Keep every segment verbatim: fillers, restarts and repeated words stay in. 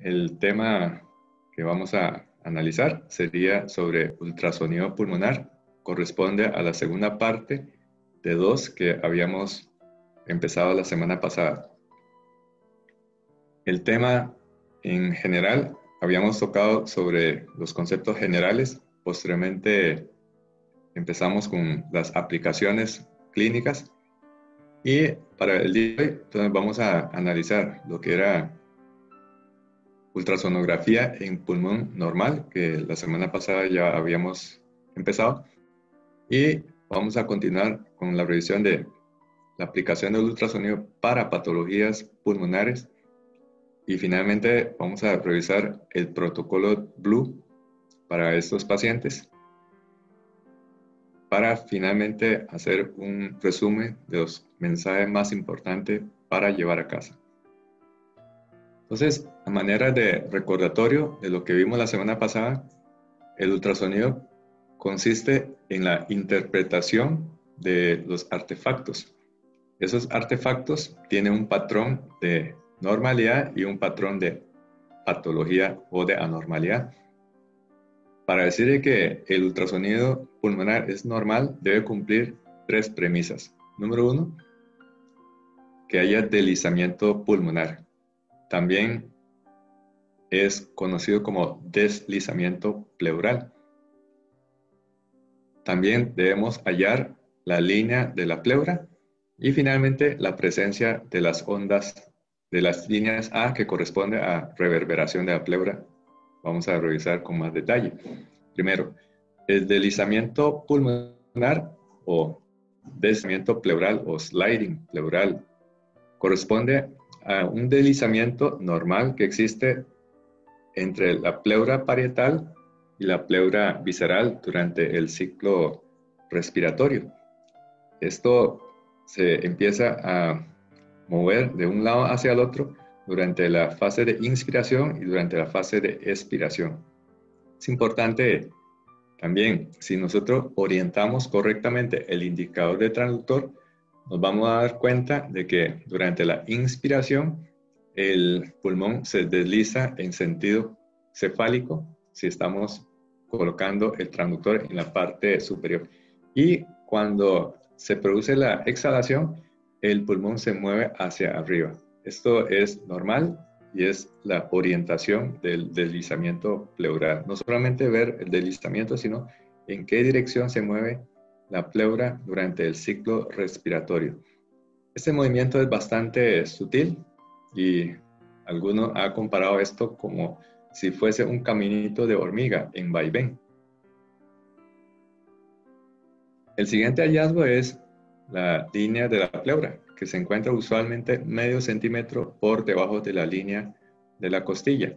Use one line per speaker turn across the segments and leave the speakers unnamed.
El tema que vamos a analizar sería sobre ultrasonido pulmonar. Corresponde a la segunda parte de dos que habíamos empezado la semana pasada. El tema en general, habíamos tocado sobre los conceptos generales. Posteriormente empezamos con las aplicaciones clínicas. Y para el día de hoy, entonces vamos a analizar lo que era ultrasonografía en pulmón normal, que la semana pasada ya habíamos empezado. Y vamos a continuar con la revisión de la aplicación del ultrasonido para patologías pulmonares. Y finalmente vamos a revisar el protocolo Blue para estos pacientes, para finalmente hacer un resumen de los mensajes más importantes para llevar a casa. Entonces, a manera de recordatorio de lo que vimos la semana pasada, el ultrasonido consiste en la interpretación de los artefactos. Esos artefactos tienen un patrón de normalidad y un patrón de patología o de anormalidad. Para decir que el ultrasonido pulmonar es normal, debe cumplir tres premisas. Número uno, que haya deslizamiento pulmonar. También es conocido como deslizamiento pleural. También debemos hallar la línea de la pleura y finalmente la presencia de las ondas de las líneas A que corresponde a reverberación de la pleura. Vamos a revisar con más detalle. Primero, el deslizamiento pulmonar o deslizamiento pleural o sliding pleural corresponde a un deslizamiento normal que existe entre la pleura parietal y la pleura visceral durante el ciclo respiratorio. Esto se empieza a mover de un lado hacia el otro durante la fase de inspiración y durante la fase de expiración. Es importante también, si nosotros orientamos correctamente el indicador de transductor, nos vamos a dar cuenta de que durante la inspiración el pulmón se desliza en sentido cefálico si estamos colocando el transductor en la parte superior. Y cuando se produce la exhalación, el pulmón se mueve hacia arriba. Esto es normal y es la orientación del deslizamiento pleural. No solamente ver el deslizamiento, sino en qué dirección se mueve la pleura durante el ciclo respiratorio. Este movimiento es bastante sutil y alguno ha comparado esto como si fuese un caminito de hormiga en vaivén. El siguiente hallazgo es la línea de la pleura, que se encuentra usualmente medio centímetro por debajo de la línea de la costilla.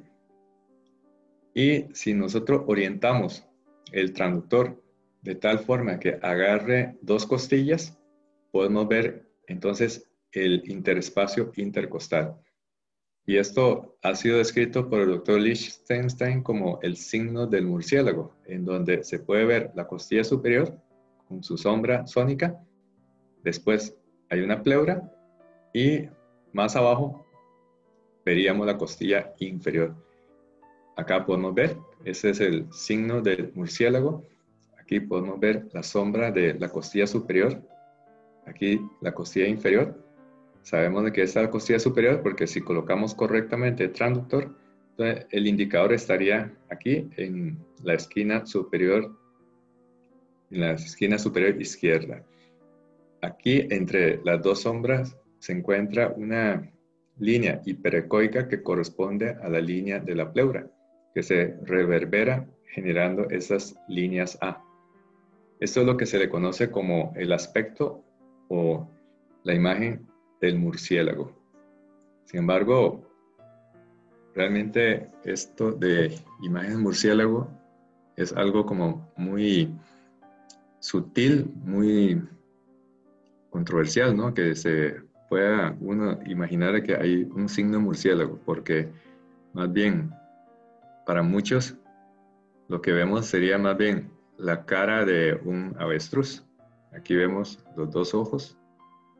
Y si nosotros orientamos el transductor de tal forma que agarre dos costillas, podemos ver entonces el interespacio intercostal. Y esto ha sido descrito por el doctor Lichtenstein como el signo del murciélago, en donde se puede ver la costilla superior con su sombra sónica. Después hay una pleura y más abajo veríamos la costilla inferior. Acá podemos ver, ese es el signo del murciélago. Aquí podemos ver la sombra de la costilla superior. Aquí la costilla inferior. Sabemos de que esta es la costilla superior porque si colocamos correctamente el transductor, entonces el indicador estaría aquí en la esquina superior, en la esquina superior izquierda. Aquí entre las dos sombras se encuentra una línea hiperecoica que corresponde a la línea de la pleura, que se reverbera generando esas líneas A. Esto es lo que se le conoce como el aspecto o la imagen del murciélago. Sin embargo, realmente esto de imagen del murciélago es algo como muy sutil, muy controversial, ¿no? Que se pueda uno imaginar que hay un signo murciélago, porque más bien para muchos lo que vemos sería más bien la cara de un avestruz. Aquí vemos los dos ojos,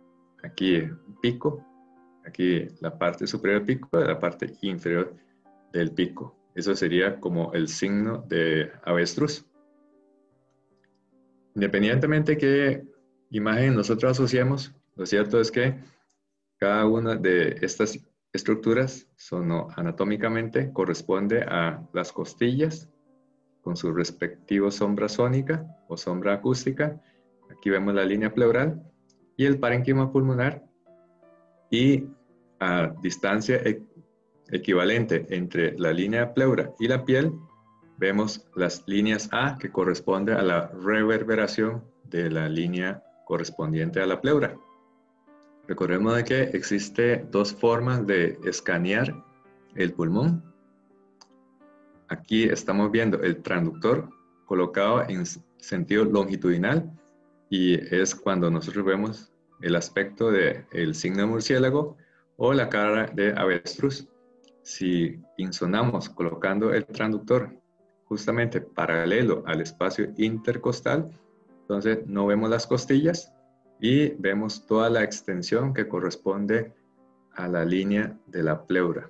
aquí un pico, aquí la parte superior del pico y la parte inferior del pico. Eso sería como el signo de avestruz. Independientemente de qué imagen nosotros asociemos, lo cierto es que cada una de estas estructuras sonoanatómicamente corresponde a las costillas con su respectivo sombra sónica o sombra acústica. Aquí vemos la línea pleural y el parénquima pulmonar, y a distancia e- equivalente entre la línea pleura y la piel vemos las líneas A, que corresponde a la reverberación de la línea correspondiente a la pleura. Recordemos de que existe dos formas de escanear el pulmón. Aquí estamos viendo el transductor colocado en sentido longitudinal, y es cuando nosotros vemos el aspecto del signo de murciélago o la cara de avestruz. Si insonamos colocando el transductor justamente paralelo al espacio intercostal, entonces no vemos las costillas y vemos toda la extensión que corresponde a la línea de la pleura.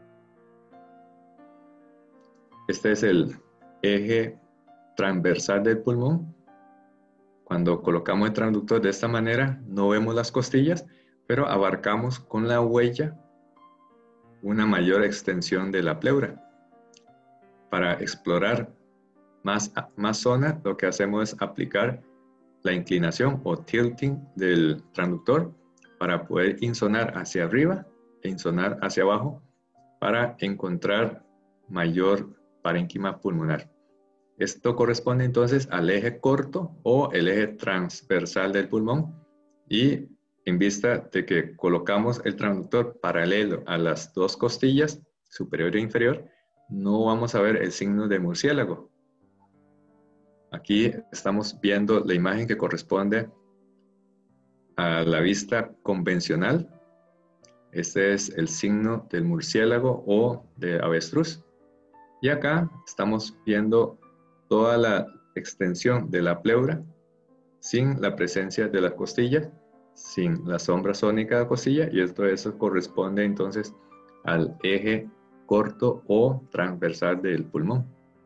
Este es el eje transversal del pulmón. Cuando colocamos el transductor de esta manera, no vemos las costillas, pero abarcamos con la huella una mayor extensión de la pleura. Para explorar más, más zona, lo que hacemos es aplicar la inclinación o tilting del transductor para poder insonar hacia arriba e insonar hacia abajo para encontrar mayor parénquima pulmonar. Esto corresponde entonces al eje corto o el eje transversal del pulmón, y en vista de que colocamos el transductor paralelo a las dos costillas, superior e inferior, no vamos a ver el signo de murciélago. Aquí estamos viendo la imagen que corresponde a la vista convencional. Este es el signo del murciélago o de avestruz. Y acá estamos viendo toda la extensión de la pleura sin la presencia de la costilla, sin la sombra sónica de la costilla, y esto eso corresponde entonces al eje corto o transversal del pulmón.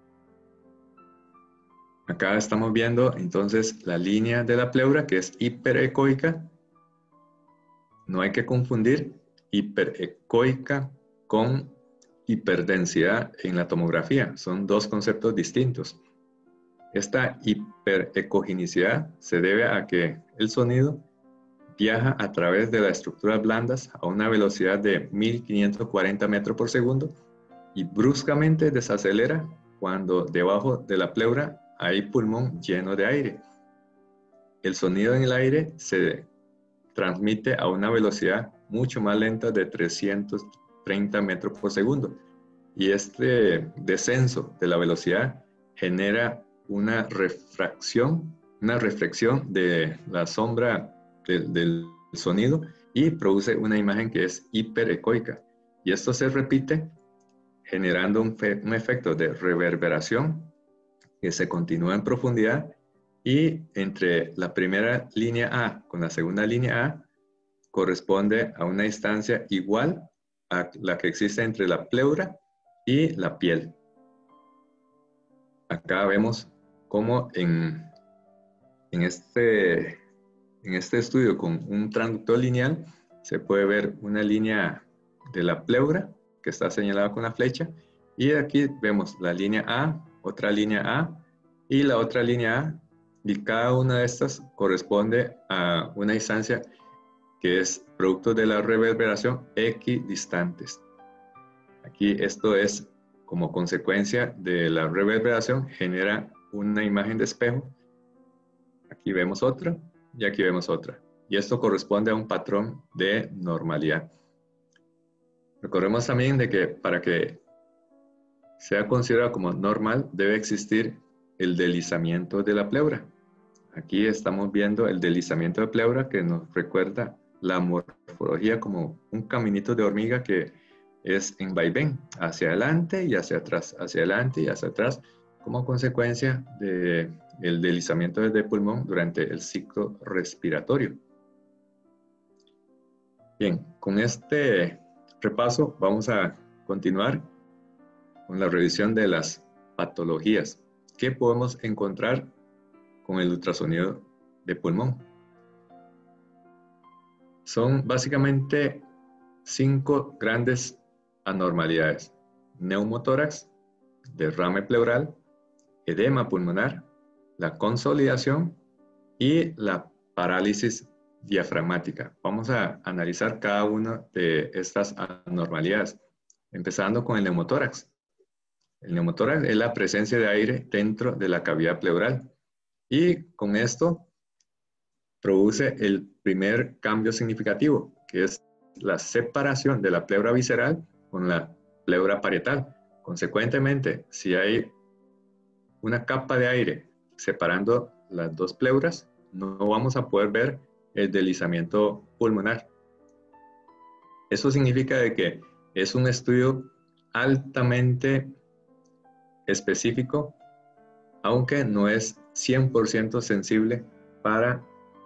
Acá estamos viendo entonces la línea de la pleura, que es hiperecoica. No hay que confundir hiperecoica con hiperdensidad en la tomografía. Son dos conceptos distintos. Esta hiperecogenicidad se debe a que el sonido viaja a través de las estructuras blandas a una velocidad de mil quinientos cuarenta metros por segundo y bruscamente desacelera cuando debajo de la pleura hay pulmón lleno de aire. El sonido en el aire se transmite a una velocidad mucho más lenta de trescientos treinta metros por segundo, y este descenso de la velocidad genera una refracción, una reflexión de la sombra de, del sonido y produce una imagen que es hiperecoica, y esto se repite generando un, fe, un efecto de reverberación que se continúa en profundidad, y entre la primera línea A con la segunda línea A corresponde a una distancia igual a la que existe entre la pleura y la piel. Acá vemos cómo en, en, este, en este estudio con un transductor lineal se puede ver una línea de la pleura que está señalada con la flecha, y aquí vemos la línea A, otra línea A y la otra línea A, y cada una de estas corresponde a una distancia que es producto de la reverberación equidistantes. Aquí esto es como consecuencia de la reverberación, genera una imagen de espejo. Aquí vemos otra y aquí vemos otra, y esto corresponde a un patrón de normalidad. Recordemos también de que para que sea considerado como normal debe existir el deslizamiento de la pleura. Aquí estamos viendo el deslizamiento de pleura, que nos recuerda la morfología como un caminito de hormiga que es en vaivén, hacia adelante y hacia atrás, hacia adelante y hacia atrás, como consecuencia del deslizamiento del pulmón durante el ciclo respiratorio. Bien, con este repaso vamos a continuar con la revisión de las patologías. ¿Qué podemos encontrar con el ultrasonido de pulmón? Son básicamente cinco grandes anormalidades: neumotórax, derrame pleural, edema pulmonar, la consolidación y la parálisis diafragmática. Vamos a analizar cada una de estas anormalidades, empezando con el neumotórax. El neumotórax es la presencia de aire dentro de la cavidad pleural y con esto produce el primer cambio significativo, que es la separación de la pleura visceral con la pleura parietal. Consecuentemente, si hay una capa de aire separando las dos pleuras, no vamos a poder ver el deslizamiento pulmonar. Eso significa de que es un estudio altamente específico, aunque no es cien por ciento sensible para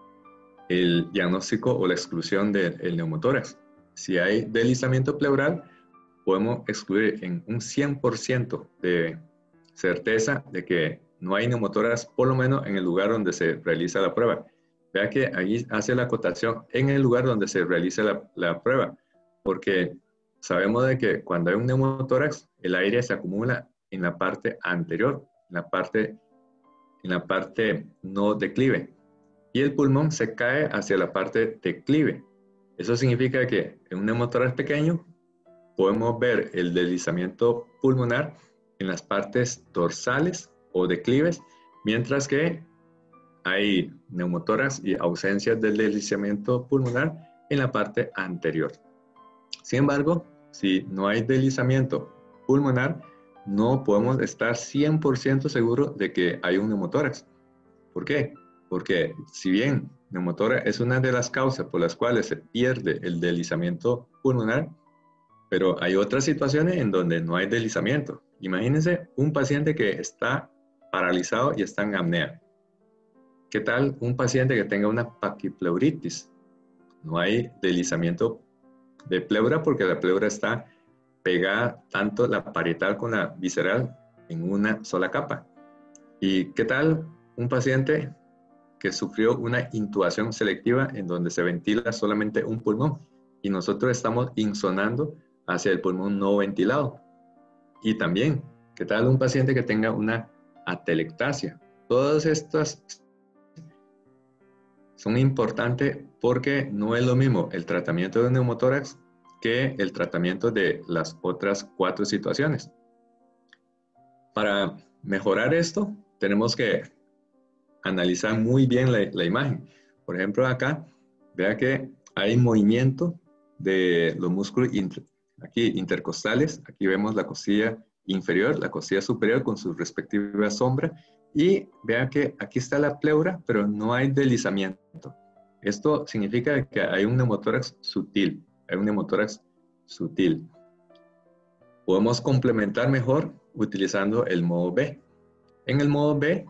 el diagnóstico o la exclusión del neumotórax. Si hay deslizamiento pleural, podemos excluir en un cien por ciento de certeza de que no hay neumotórax, por lo menos en el lugar donde se realiza la prueba. Vea que ahí hace la acotación en el lugar donde se realiza la, la prueba, porque sabemos de que cuando hay un neumotórax, el aire se acumula en la parte anterior, en la parte, en la parte no declive, y el pulmón se cae hacia la parte declive. Eso significa que en un neumotórax pequeño podemos ver el deslizamiento pulmonar en las partes dorsales o declives, mientras que hay neumotórax y ausencias del deslizamiento pulmonar en la parte anterior. Sin embargo, si no hay deslizamiento pulmonar, no podemos estar cien por ciento seguros de que hay un neumotórax. ¿Por qué? Porque si bien neumotórax es una de las causas por las cuales se pierde el deslizamiento pulmonar, pero hay otras situaciones en donde no hay deslizamiento. Imagínense un paciente que está paralizado y está en apnea. ¿Qué tal un paciente que tenga una paquipleuritis? No hay deslizamiento de pleura porque la pleura está pegada tanto la parietal con la visceral en una sola capa. ¿Y qué tal un paciente que sufrió una intubación selectiva en donde se ventila solamente un pulmón y nosotros estamos insonando hacia el pulmón no ventilado? Y también, ¿qué tal un paciente que tenga una atelectasia? Todas estas son importantes porque no es lo mismo el tratamiento de neumotórax que el tratamiento de las otras cuatro situaciones. Para mejorar esto, tenemos que analizar muy bien la, la imagen. Por ejemplo, acá, vea que hay movimiento de los músculos inter, aquí intercostales. Aquí vemos la costilla inferior, la costilla superior con su respectiva sombra. Y vea que aquí está la pleura, pero no hay deslizamiento. Esto significa que hay un neumotórax sutil. Hay un neumotórax sutil. Podemos complementar mejor utilizando el modo B. En el modo B,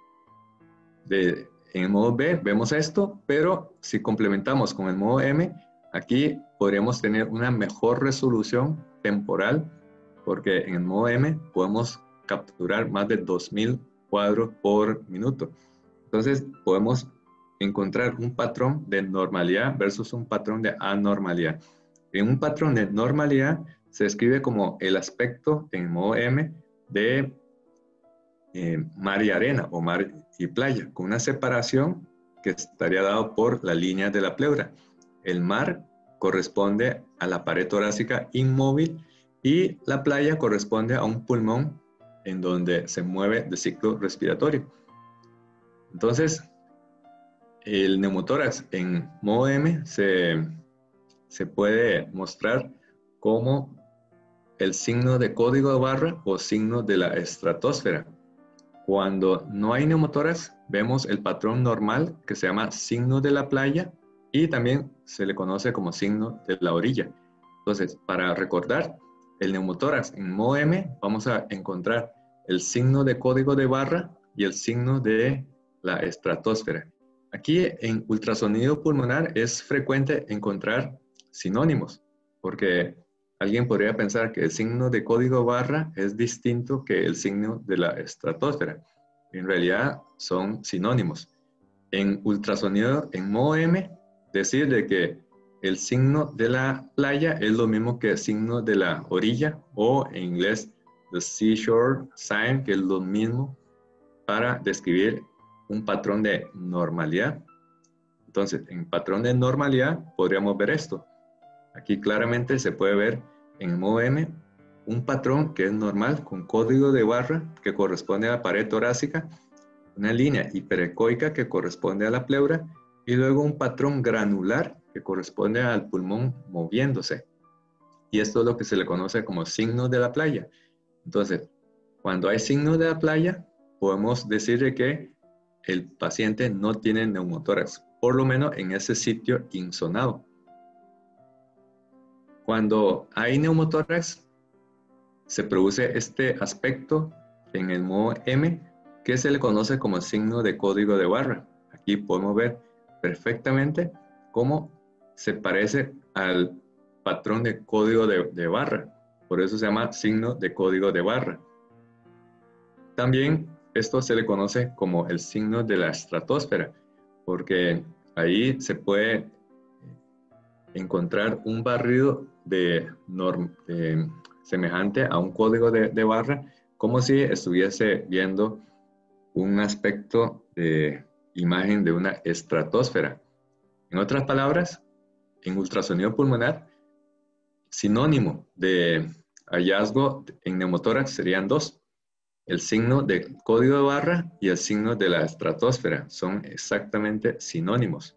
de, en el modo B vemos esto, pero si complementamos con el modo M, aquí podríamos tener una mejor resolución temporal, porque en el modo M podemos capturar más de dos mil cuadros por minuto. Entonces podemos encontrar un patrón de normalidad versus un patrón de anormalidad. En un patrón de normalidad se describe como el aspecto en modo M de eh, mar y arena o mar y playa, con una separación que estaría dado por la línea de la pleura. El mar corresponde a la pared torácica inmóvil y la playa corresponde a un pulmón en donde se mueve de ciclo respiratorio. Entonces, el neumotórax en modo M se, se puede mostrar como el signo de código de barra o signo de la estratosfera. Cuando no hay neumotórax, vemos el patrón normal que se llama signo de la playa y también se le conoce como signo de la orilla. Entonces, para recordar, el neumotórax en modo M vamos a encontrar el signo de código de barra y el signo de la estratosfera. Aquí en ultrasonido pulmonar es frecuente encontrar sinónimos, porque alguien podría pensar que el signo de código barra es distinto que el signo de la estratosfera. En realidad son sinónimos. En ultrasonido, en modo M, decir de que el signo de la playa es lo mismo que el signo de la orilla, o en inglés, the seashore sign, que es lo mismo para describir un patrón de normalidad. Entonces, en patrón de normalidad podríamos ver esto. Aquí claramente se puede ver en el modo M un patrón que es normal con código de barra que corresponde a la pared torácica, una línea hiperecoica que corresponde a la pleura y luego un patrón granular que corresponde al pulmón moviéndose. Y esto es lo que se le conoce como signo de la playa. Entonces, cuando hay signo de la playa, podemos decir que el paciente no tiene neumotórax, por lo menos en ese sitio insonado. Cuando hay neumotórax, se produce este aspecto en el modo M, que se le conoce como signo de código de barra. Aquí podemos ver perfectamente cómo se parece al patrón de código de, de barra. Por eso se llama signo de código de barra. También esto se le conoce como el signo de la estratosfera, porque ahí se puede encontrar un barrido de norm, de, semejante a un código de, de barra, como si estuviese viendo un aspecto de imagen de una estratosfera. En otras palabras, en ultrasonido pulmonar, sinónimo de hallazgo en neumotórax serían dos: el signo de código de barra y el signo de la estratosfera. Son exactamente sinónimos.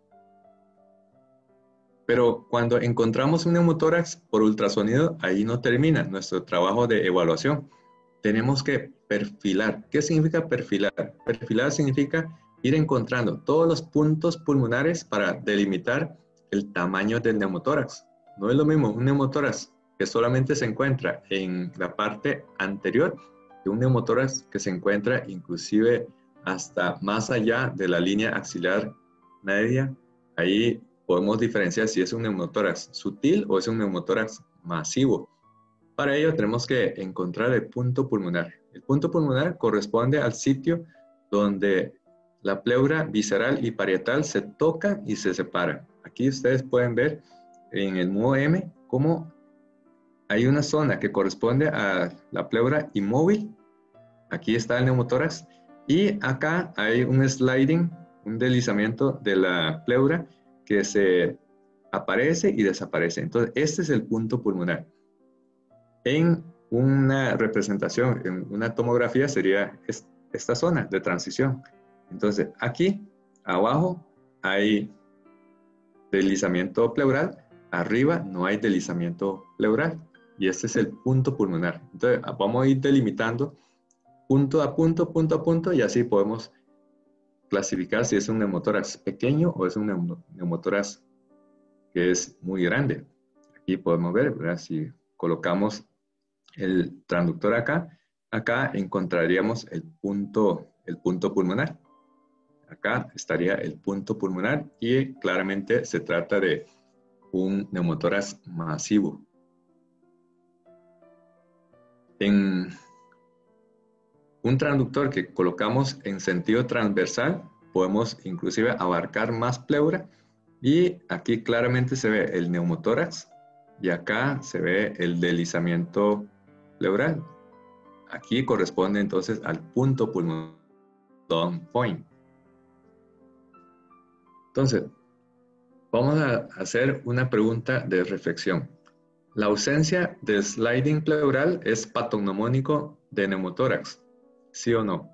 Pero cuando encontramos un neumotórax por ultrasonido, ahí no termina nuestro trabajo de evaluación. Tenemos que perfilar. ¿Qué significa perfilar? Perfilar significa ir encontrando todos los puntos pulmonares para delimitar el tamaño del neumotórax. No es lo mismo un neumotórax que solamente se encuentra en la parte anterior que un neumotórax que se encuentra inclusive hasta más allá de la línea axilar media. Ahí podemos diferenciar si es un neumotórax sutil o es un neumotórax masivo. Para ello tenemos que encontrar el punto pulmonar. El punto pulmonar corresponde al sitio donde la pleura visceral y parietal se tocan y se separan. Aquí ustedes pueden ver en el modo M cómo hay una zona que corresponde a la pleura inmóvil. Aquí está el neumotórax y acá hay un sliding, un deslizamiento de la pleura que se aparece y desaparece. Entonces, este es el punto pulmonar. En una representación, en una tomografía, sería esta zona de transición. Entonces, aquí abajo hay deslizamiento pleural, arriba no hay deslizamiento pleural, y este es el punto pulmonar. Entonces, vamos a ir delimitando punto a punto, punto a punto, y así podemos clasificar si es un neumotórax pequeño o es un neumotórax que es muy grande. Aquí podemos ver, ¿verdad? Si colocamos el transductor acá, acá encontraríamos el punto, el punto pulmonar. Acá estaría el punto pulmonar y claramente se trata de un neumotórax masivo. En un transductor que colocamos en sentido transversal, podemos inclusive abarcar más pleura, y aquí claramente se ve el neumotórax y acá se ve el deslizamiento pleural. Aquí corresponde entonces al punto pulmonar, down point. Entonces, vamos a hacer una pregunta de reflexión. ¿La ausencia de sliding pleural es patognomónico de neumotórax? ¿Sí o no?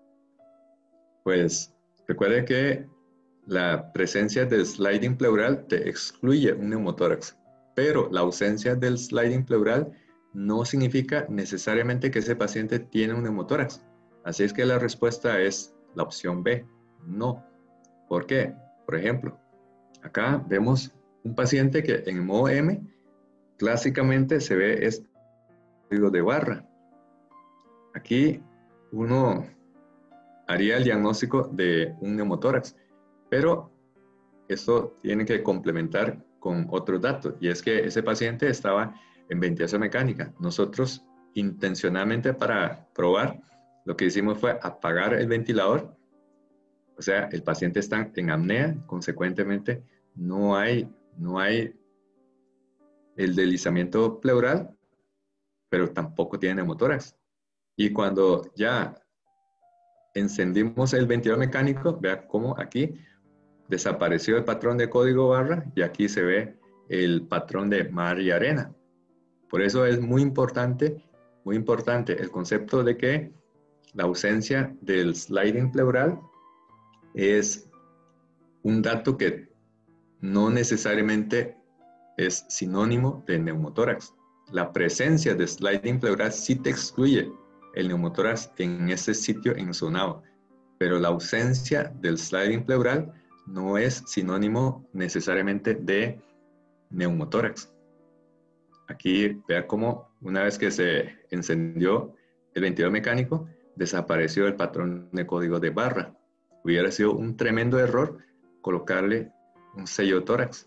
Pues recuerde que la presencia del sliding pleural te excluye un neumotórax, pero la ausencia del sliding pleural no significa necesariamente que ese paciente tiene un neumotórax. Así es que la respuesta es la opción B, no. ¿Por qué? Por ejemplo, acá vemos un paciente que en modo M clásicamente se ve este código de barra. Aquí uno haría el diagnóstico de un neumotórax, pero esto tiene que complementar con otros datos, y es que ese paciente estaba en ventilación mecánica. Nosotros intencionalmente para probar, lo que hicimos fue apagar el ventilador. O sea, el paciente está en apnea, consecuentemente no hay, no hay el deslizamiento pleural, pero tampoco tiene neumotórax. Y cuando ya encendimos el ventilador mecánico, vea cómo aquí desapareció el patrón de código barra y aquí se ve el patrón de mar y arena. Por eso es muy importante, muy importante el concepto de que la ausencia del sliding pleural es un dato que no necesariamente es sinónimo de neumotórax. La presencia de sliding pleural sí te excluye el neumotórax en ese sitio enzonado, pero la ausencia del sliding pleural no es sinónimo necesariamente de neumotórax. Aquí vea cómo una vez que se encendió el ventilador mecánico, desapareció el patrón de código de barra. Hubiera sido un tremendo error colocarle un sello tórax.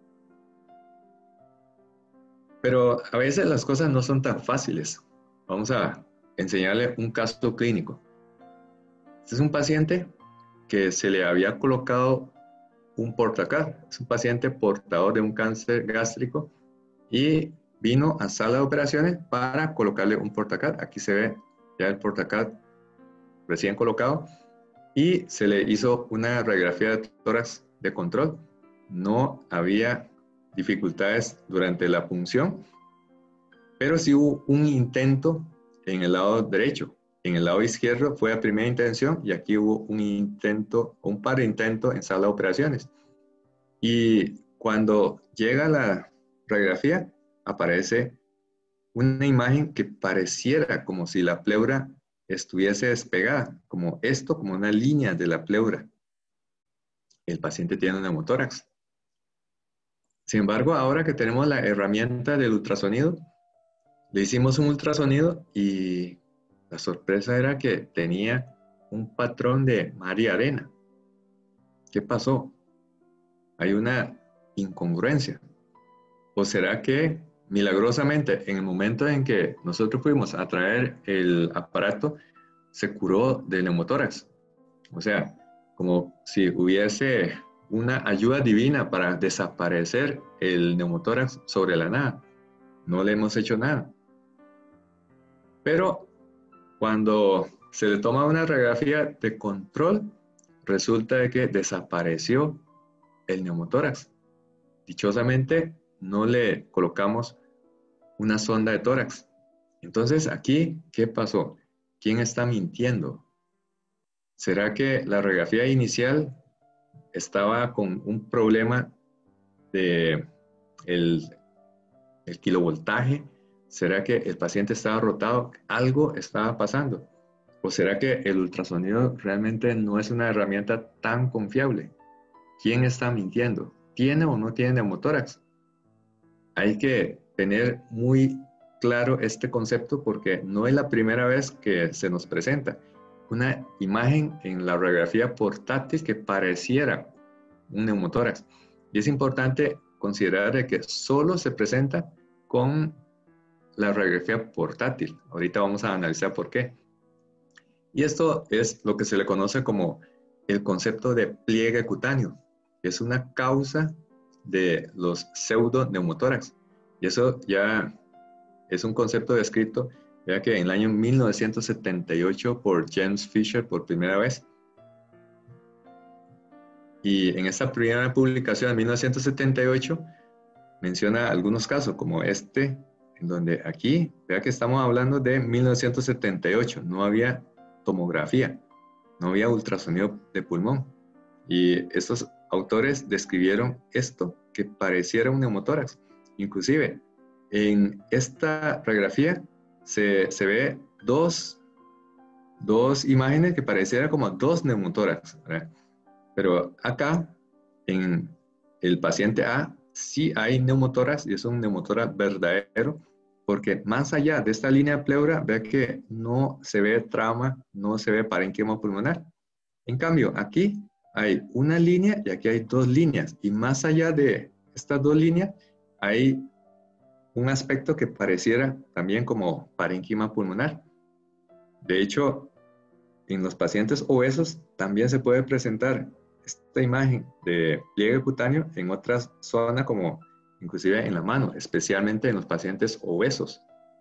Pero a veces las cosas no son tan fáciles. Vamos a enseñarle un caso clínico. Este es un paciente que se le había colocado un portacat. Es un paciente portador de un cáncer gástrico y vino a sala de operaciones para colocarle un portacat. Aquí se ve ya el portacat recién colocado y se le hizo una radiografía de tórax de control. No había dificultades durante la punción, pero sí hubo un intento en el lado derecho. En el lado izquierdo fue a primera intención y aquí hubo un intento, un par de intentos en sala de operaciones. Y cuando llega la radiografía, aparece una imagen que pareciera como si la pleura estuviese despegada, como esto, como una línea de la pleura. El paciente tiene un neumotórax. Sin embargo, ahora que tenemos la herramienta del ultrasonido, le hicimos un ultrasonido y la sorpresa era que tenía un patrón de mar y arena. ¿Qué pasó? Hay una incongruencia. ¿O será que milagrosamente en el momento en que nosotros fuimos a traer el aparato se curó del neumotórax? O sea, como si hubiese una ayuda divina para desaparecer el neumotórax sobre la nada. No le hemos hecho nada. Pero cuando se le toma una radiografía de control, resulta de que desapareció el neumotórax. Dichosamente, no le colocamos una sonda de tórax. Entonces, aquí, ¿qué pasó? ¿Quién está mintiendo? ¿Será que la radiografía inicial estaba con un problema de el, el kilovoltaje? ¿Será que el paciente estaba rotado? ¿Algo estaba pasando? ¿O será que el ultrasonido realmente no es una herramienta tan confiable? ¿Quién está mintiendo? ¿Tiene o no tiene neumotórax? Hay que tener muy claro este concepto porque no es la primera vez que se nos presenta una imagen en la radiografía portátil que pareciera un neumotórax. Y es importante considerar que solo se presenta con la radiografía portátil. Ahorita vamos a analizar por qué. Y esto es lo que se le conoce como el concepto de pliegue cutáneo. Es una causa de los pseudoneumotórax. Y eso ya es un concepto descrito, ya que en el año mil novecientos setenta y ocho por James Fisher por primera vez. Y en esta primera publicación en mil novecientos setenta y ocho menciona algunos casos como este, en donde aquí, vea que estamos hablando de mil novecientos setenta y ocho, no había tomografía, no había ultrasonido de pulmón. Y estos autores describieron esto que pareciera un neumotórax. Inclusive, en esta radiografía se, se ve dos, dos imágenes que pareciera como dos neumotórax, ¿verdad? Pero acá, en el paciente A, sí hay neumotórax y es un neumotórax verdadero, porque más allá de esta línea de pleura, vea que no se ve trauma, no se ve parénquima pulmonar. En cambio, aquí hay una línea y aquí hay dos líneas. Y más allá de estas dos líneas, hay un aspecto que pareciera también como parénquima pulmonar. De hecho, en los pacientes obesos también se puede presentar esta imagen de pliegue cutáneo en otras zonas, como inclusive en la mano, especialmente en los pacientes obesos.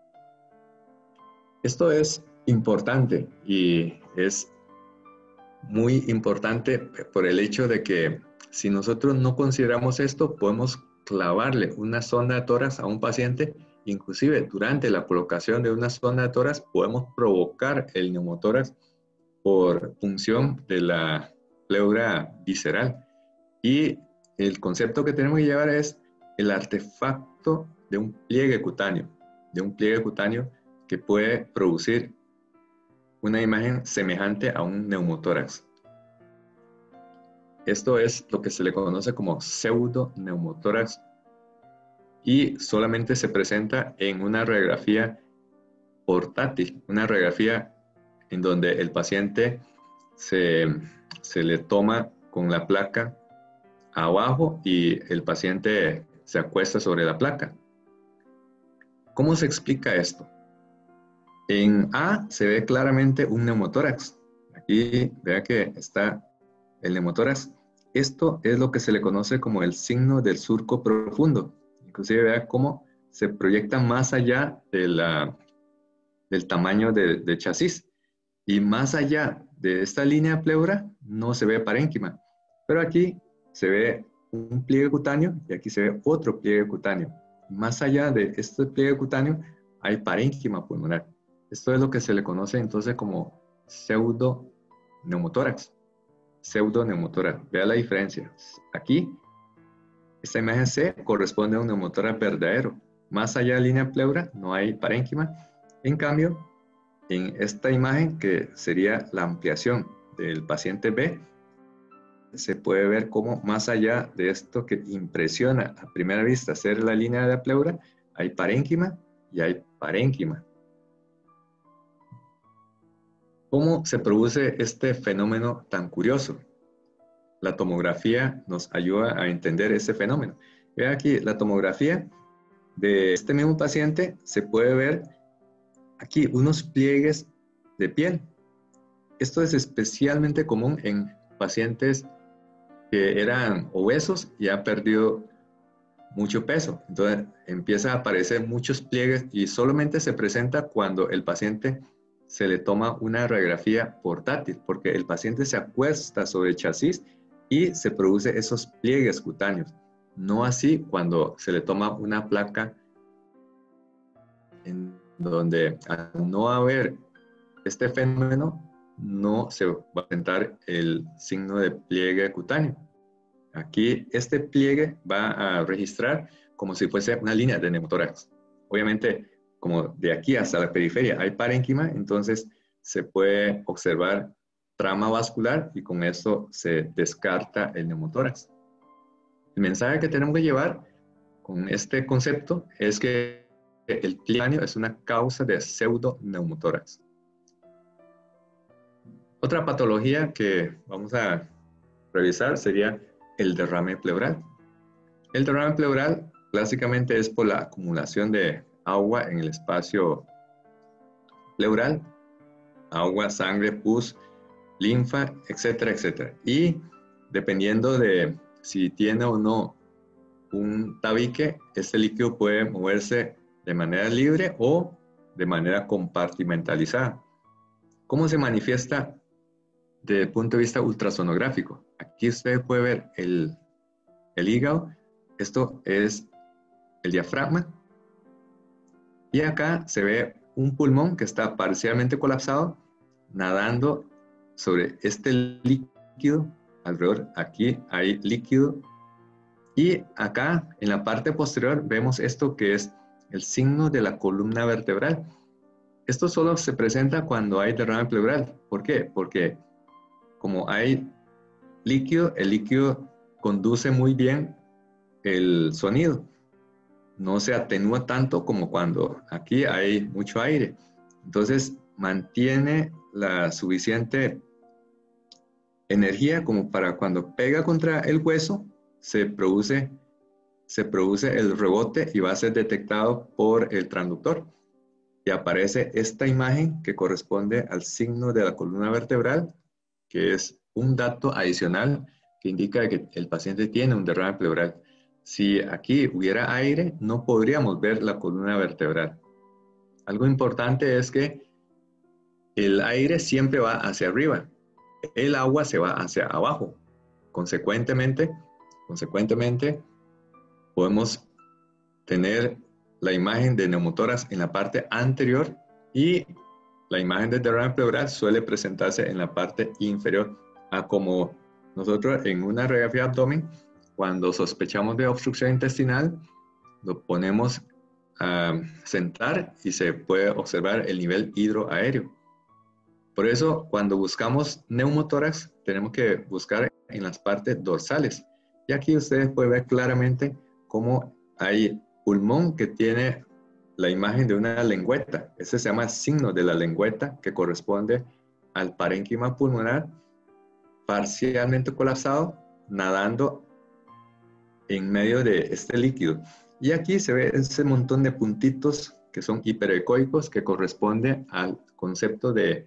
Esto es importante y es muy importante por el hecho de que si nosotros no consideramos esto, podemos clavarle una sonda de tórax a un paciente. Inclusive durante la colocación de una sonda de tórax podemos provocar el neumotórax por función de la pleura visceral. Y el concepto que tenemos que llevar es el artefacto de un pliegue cutáneo, de un pliegue cutáneo que puede producir una imagen semejante a un neumotórax. Esto es lo que se le conoce como pseudoneumotórax y solamente se presenta en una radiografía portátil, una radiografía en donde el paciente se, se le toma con la placa abajo y el paciente se acuesta sobre la placa. ¿Cómo se explica esto? En A se ve claramente un neumotórax. Aquí vea que está el neumotórax. Esto es lo que se le conoce como el signo del surco profundo. Inclusive vea cómo se proyecta más allá de la, del tamaño de, de chasis. Y más allá de esta línea de pleura no se ve parénquima. Pero aquí se ve un pliegue cutáneo y aquí se ve otro pliegue cutáneo. Más allá de este pliegue cutáneo hay parénquima pulmonar. Esto es lo que se le conoce entonces como pseudoneumotórax. Pseudoneumotórax. Vea la diferencia. Aquí, esta imagen C corresponde a un neumotórax verdadero. Más allá de la línea de pleura no hay parénquima. En cambio, en esta imagen, que sería la ampliación del paciente B, se puede ver cómo más allá de esto que impresiona a primera vista ser la línea de la pleura, hay parénquima y hay parénquima. ¿Cómo se produce este fenómeno tan curioso? La tomografía nos ayuda a entender ese fenómeno. Vean aquí la tomografía de este mismo paciente, se puede ver aquí unos pliegues de piel. Esto es especialmente común en pacientes que eran obesos y han perdido mucho peso. Entonces empieza a aparecer muchos pliegues y solamente se presenta cuando el paciente se le toma una radiografía portátil, porque el paciente se acuesta sobre el chasis y se produce esos pliegues cutáneos. No así cuando se le toma una placa en donde al no haber este fenómeno no se va a presentar el signo de pliegue cutáneo. Aquí este pliegue va a registrar como si fuese una línea de neumotórax. Obviamente, como de aquí hasta la periferia hay parénquima, entonces se puede observar trama vascular y con eso se descarta el neumotórax. El mensaje que tenemos que llevar con este concepto es que el pliegue es una causa de pseudoneumotórax. Otra patología que vamos a revisar sería el derrame pleural. El derrame pleural clásicamente es por la acumulación de agua en el espacio pleural, agua, sangre, pus, linfa, etcétera, etcétera. Y dependiendo de si tiene o no un tabique, este líquido puede moverse de manera libre o de manera compartimentalizada. ¿Cómo se manifiesta desde el punto de vista ultrasonográfico? Aquí usted puede ver el, el hígado. Esto es el diafragma. Y acá se ve un pulmón que está parcialmente colapsado, nadando sobre este líquido. Alrededor aquí hay líquido. Y acá en la parte posterior vemos esto que es el signo de la columna vertebral. Esto solo se presenta cuando hay derrame pleural. ¿Por qué? Porque como hay líquido, el líquido conduce muy bien el sonido. No se atenúa tanto como cuando aquí hay mucho aire. Entonces mantiene la suficiente energía como para cuando pega contra el hueso se produce se produce el rebote y va a ser detectado por el transductor. Y aparece esta imagen que corresponde al signo de la columna vertebral, que es un dato adicional que indica que el paciente tiene un derrame pleural. Si aquí hubiera aire, no podríamos ver la columna vertebral. Algo importante es que el aire siempre va hacia arriba, el agua se va hacia abajo. Consecuentemente, consecuentemente podemos tener la imagen de neumotórax en la parte anterior y la imagen del derrame pleural suele presentarse en la parte inferior, a como nosotros en una radiografía de abdomen, cuando sospechamos de obstrucción intestinal, lo ponemos a sentar y se puede observar el nivel hidroaéreo. Por eso, cuando buscamos neumotórax, tenemos que buscar en las partes dorsales. Y aquí ustedes pueden ver claramente cómo hay pulmón que tiene la imagen de una lengüeta. Ese se llama signo de la lengüeta, que corresponde al parénquima pulmonar parcialmente colapsado, nadando en medio de este líquido. Y aquí se ve ese montón de puntitos que son hiperecoicos, que corresponde al concepto de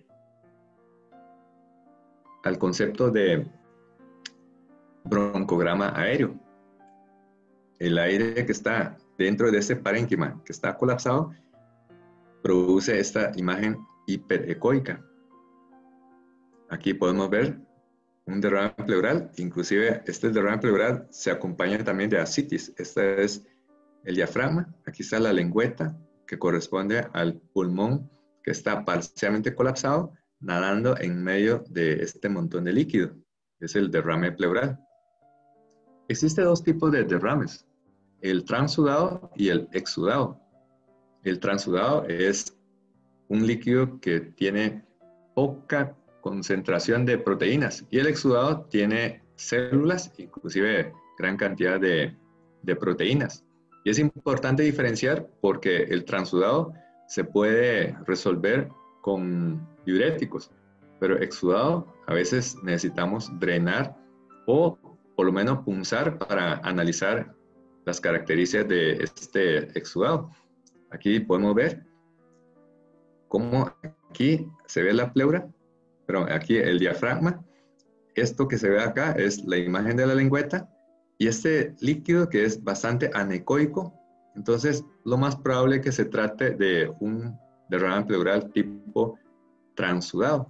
al concepto de broncograma aéreo. El aire que está dentro de ese parénquima que está colapsado produce esta imagen hiperecoica. Aquí podemos ver un derrame pleural, inclusive este derrame pleural se acompaña también de ascitis. Este es el diafragma, aquí está la lengüeta que corresponde al pulmón que está parcialmente colapsado, nadando en medio de este montón de líquido. Es el derrame pleural. Existen dos tipos de derrames, el transudado y el exudado. El transudado es un líquido que tiene poca concentración de proteínas y el exudado tiene células, inclusive gran cantidad de, de proteínas. Y es importante diferenciar porque el transudado se puede resolver con diuréticos, pero exudado a veces necesitamos drenar o por lo menos punzar para analizar las características de este exudado. Aquí podemos ver cómo aquí se ve la pleura, pero aquí el diafragma. Esto que se ve acá es la imagen de la lengüeta y este líquido que es bastante anecoico, entonces lo más probable es que se trate de un derrame pleural tipo transudado.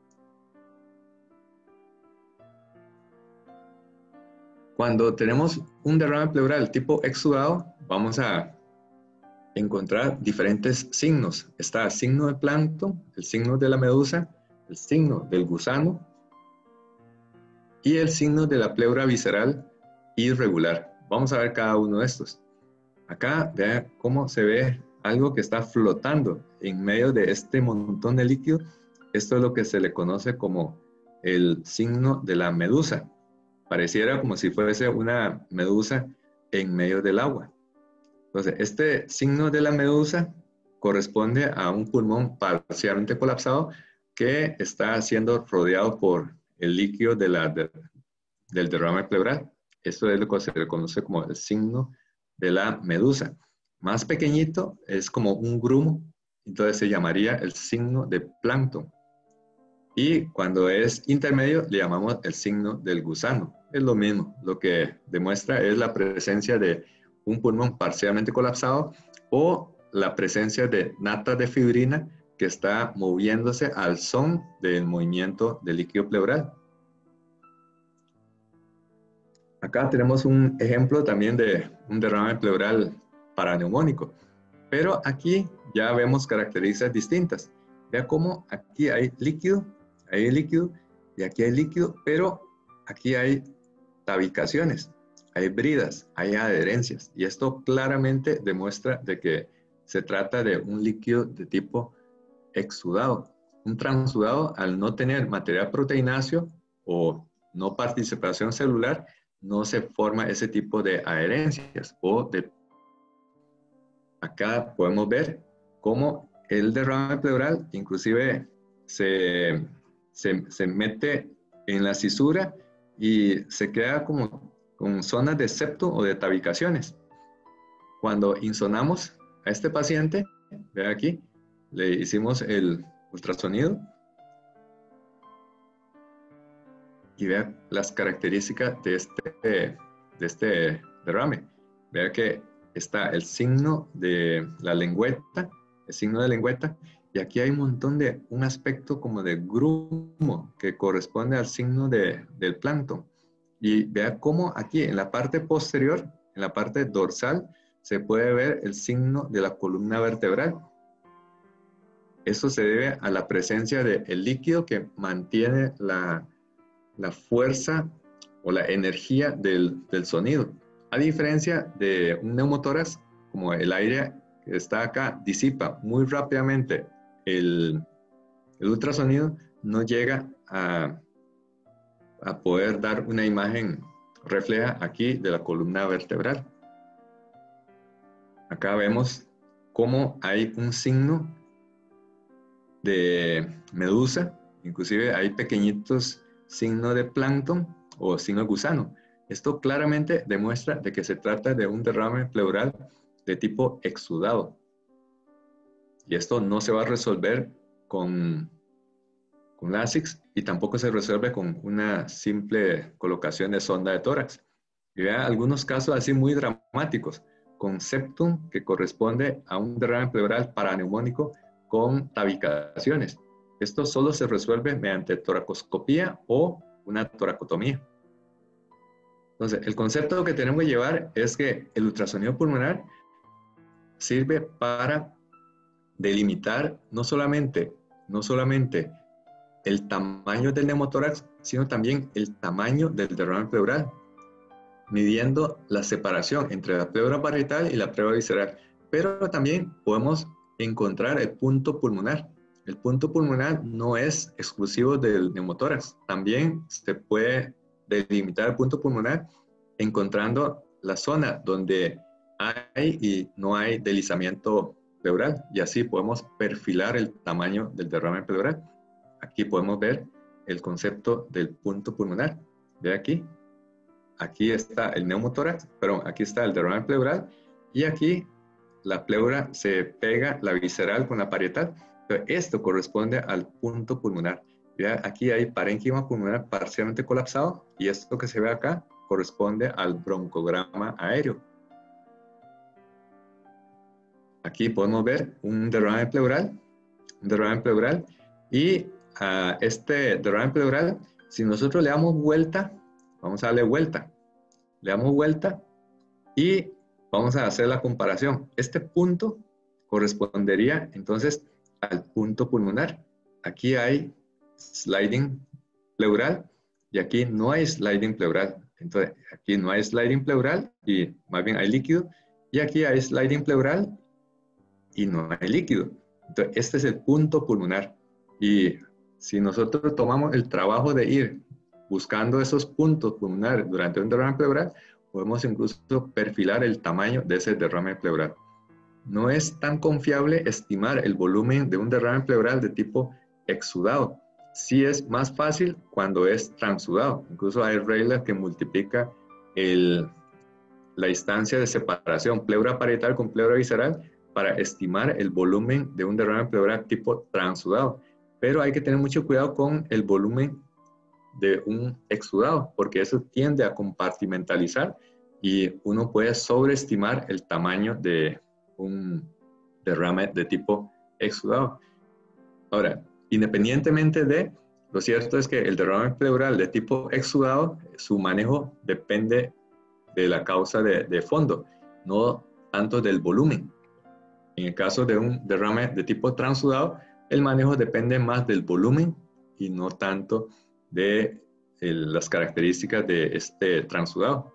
Cuando tenemos un derrame pleural tipo exudado, vamos a encontrar diferentes signos. Está el signo del plancton, el signo de la medusa, el signo del gusano y el signo de la pleura visceral irregular. Vamos a ver cada uno de estos. Acá vean cómo se ve algo que está flotando en medio de este montón de líquido. Esto es lo que se le conoce como el signo de la medusa. Pareciera como si fuese una medusa en medio del agua. Entonces, este signo de la medusa corresponde a un pulmón parcialmente colapsado que está siendo rodeado por el líquido de la, de, del derrame pleural. Esto es lo que se le conoce como el signo de la medusa. Más pequeñito es como un grumo, entonces se llamaría el signo de plancton. Y cuando es intermedio le llamamos el signo del gusano. Es lo mismo, lo que demuestra es la presencia de un pulmón parcialmente colapsado o la presencia de natas de fibrina que está moviéndose al son del movimiento del líquido pleural. Acá tenemos un ejemplo también de un derrame pleural paraneumónico, pero aquí ya vemos características distintas. Vea cómo aquí hay líquido, ahí hay líquido y aquí hay líquido, pero aquí hay tabicaciones, hay bridas, hay adherencias y esto claramente demuestra de que se trata de un líquido de tipo exudado. Un transudado, al no tener material proteináceo o no participación celular, no se forma ese tipo de adherencias o de... Acá podemos ver cómo el derrame pleural inclusive se, se, se mete en la cisura y se queda como, con zonas de septo o de tabicaciones. Cuando insonamos a este paciente, ve aquí, le hicimos el ultrasonido y vea las características de este, de este derrame. Vea que está el signo de la lengüeta, el signo de lengüeta, y aquí hay un montón de, un aspecto como de grumo que corresponde al signo de, del plancton. Y vea cómo aquí en la parte posterior, en la parte dorsal, se puede ver el signo de la columna vertebral. Eso se debe a la presencia del líquido que mantiene la, la fuerza o la energía del, del sonido. A diferencia de un neumotórax, como el aire que está acá disipa muy rápidamente el, el ultrasonido, no llega a, a poder dar una imagen refleja aquí de la columna vertebral. Acá vemos cómo hay un signo de medusa, inclusive hay pequeñitos signos de plancton o signo de gusano. Esto claramente demuestra de que se trata de un derrame pleural de tipo exudado. Y esto no se va a resolver con, con Lasix y tampoco se resuelve con una simple colocación de sonda de tórax. Y vean algunos casos así muy dramáticos, con septum que corresponde a un derrame pleural paraneumónico con tabicaciones. Esto solo se resuelve mediante toracoscopía o una toracotomía. Entonces, el concepto que tenemos que llevar es que el ultrasonido pulmonar sirve para delimitar no solamente, no solamente el tamaño del neumotórax, sino también el tamaño del derrame pleural, midiendo la separación entre la pleura parietal y la pleura visceral. Pero también podemos encontrar el punto pulmonar. El punto pulmonar no es exclusivo del neumotórax. También se puede delimitar el punto pulmonar encontrando la zona donde hay y no hay deslizamiento pleural, y así podemos perfilar el tamaño del derrame pleural. Aquí podemos ver el concepto del punto pulmonar. Ve aquí. Aquí está el neumotórax, perdón, aquí está el derrame pleural, y aquí la pleura se pega la visceral con la parietal. Pero esto corresponde al punto pulmonar. Vea, aquí hay parénquima pulmonar parcialmente colapsado, y esto que se ve acá corresponde al broncograma aéreo. Aquí podemos ver un derrame pleural, un derrame pleural, y a este derrame pleural, si nosotros le damos vuelta, vamos a darle vuelta, le damos vuelta y vamos a hacer la comparación. Este punto correspondería entonces al punto pulmonar. Aquí hay sliding pleural y aquí no hay sliding pleural. Entonces, aquí no hay sliding pleural y más bien hay líquido, y aquí hay sliding pleural y no hay líquido. Entonces, este es el punto pulmonar. Y si nosotros tomamos el trabajo de ir buscando esos puntos pulmonares durante un derrame pleural, podemos incluso perfilar el tamaño de ese derrame pleural. No es tan confiable estimar el volumen de un derrame pleural de tipo exudado. Sí es más fácil cuando es transudado. Incluso hay reglas que multiplica el, la distancia de separación pleura parietal con pleura visceral para estimar el volumen de un derrame pleural tipo transudado. Pero hay que tener mucho cuidado con el volumen de un exudado, porque eso tiende a compartimentalizar y uno puede sobreestimar el tamaño de un derrame de tipo exudado. Ahora, independientemente de, lo cierto es que el derrame pleural de tipo exudado, su manejo depende de la causa de, de fondo, no tanto del volumen. En el caso de un derrame de tipo transudado, el manejo depende más del volumen y no tanto de el, las características de este transudado.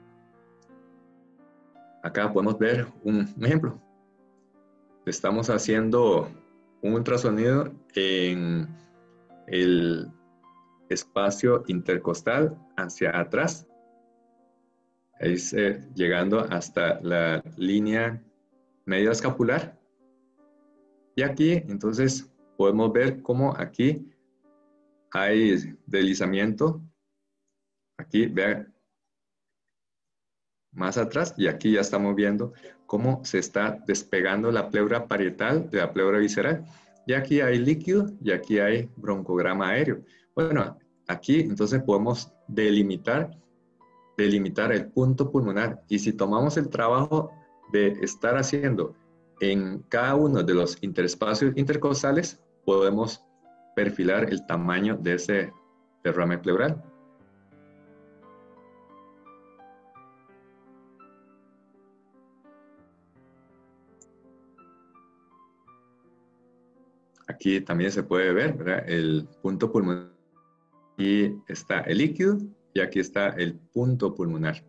Acá podemos ver un, un ejemplo. Estamos haciendo un ultrasonido en el espacio intercostal hacia atrás, es eh, llegando hasta la línea media escapular. Y aquí entonces podemos ver cómo aquí hay deslizamiento. Aquí vean más atrás, y aquí ya estamos viendo cómo se está despegando la pleura parietal de la pleura visceral. Y aquí hay líquido y aquí hay broncograma aéreo. Bueno, aquí entonces podemos delimitar, delimitar el punto pulmonar. Y si tomamos el trabajo de estar haciendo en cada uno de los interespacios intercostales, podemos perfilar el tamaño de ese derrame pleural. Aquí también se puede ver, ¿verdad?, el punto pulmonar. Aquí está el líquido y aquí está el punto pulmonar.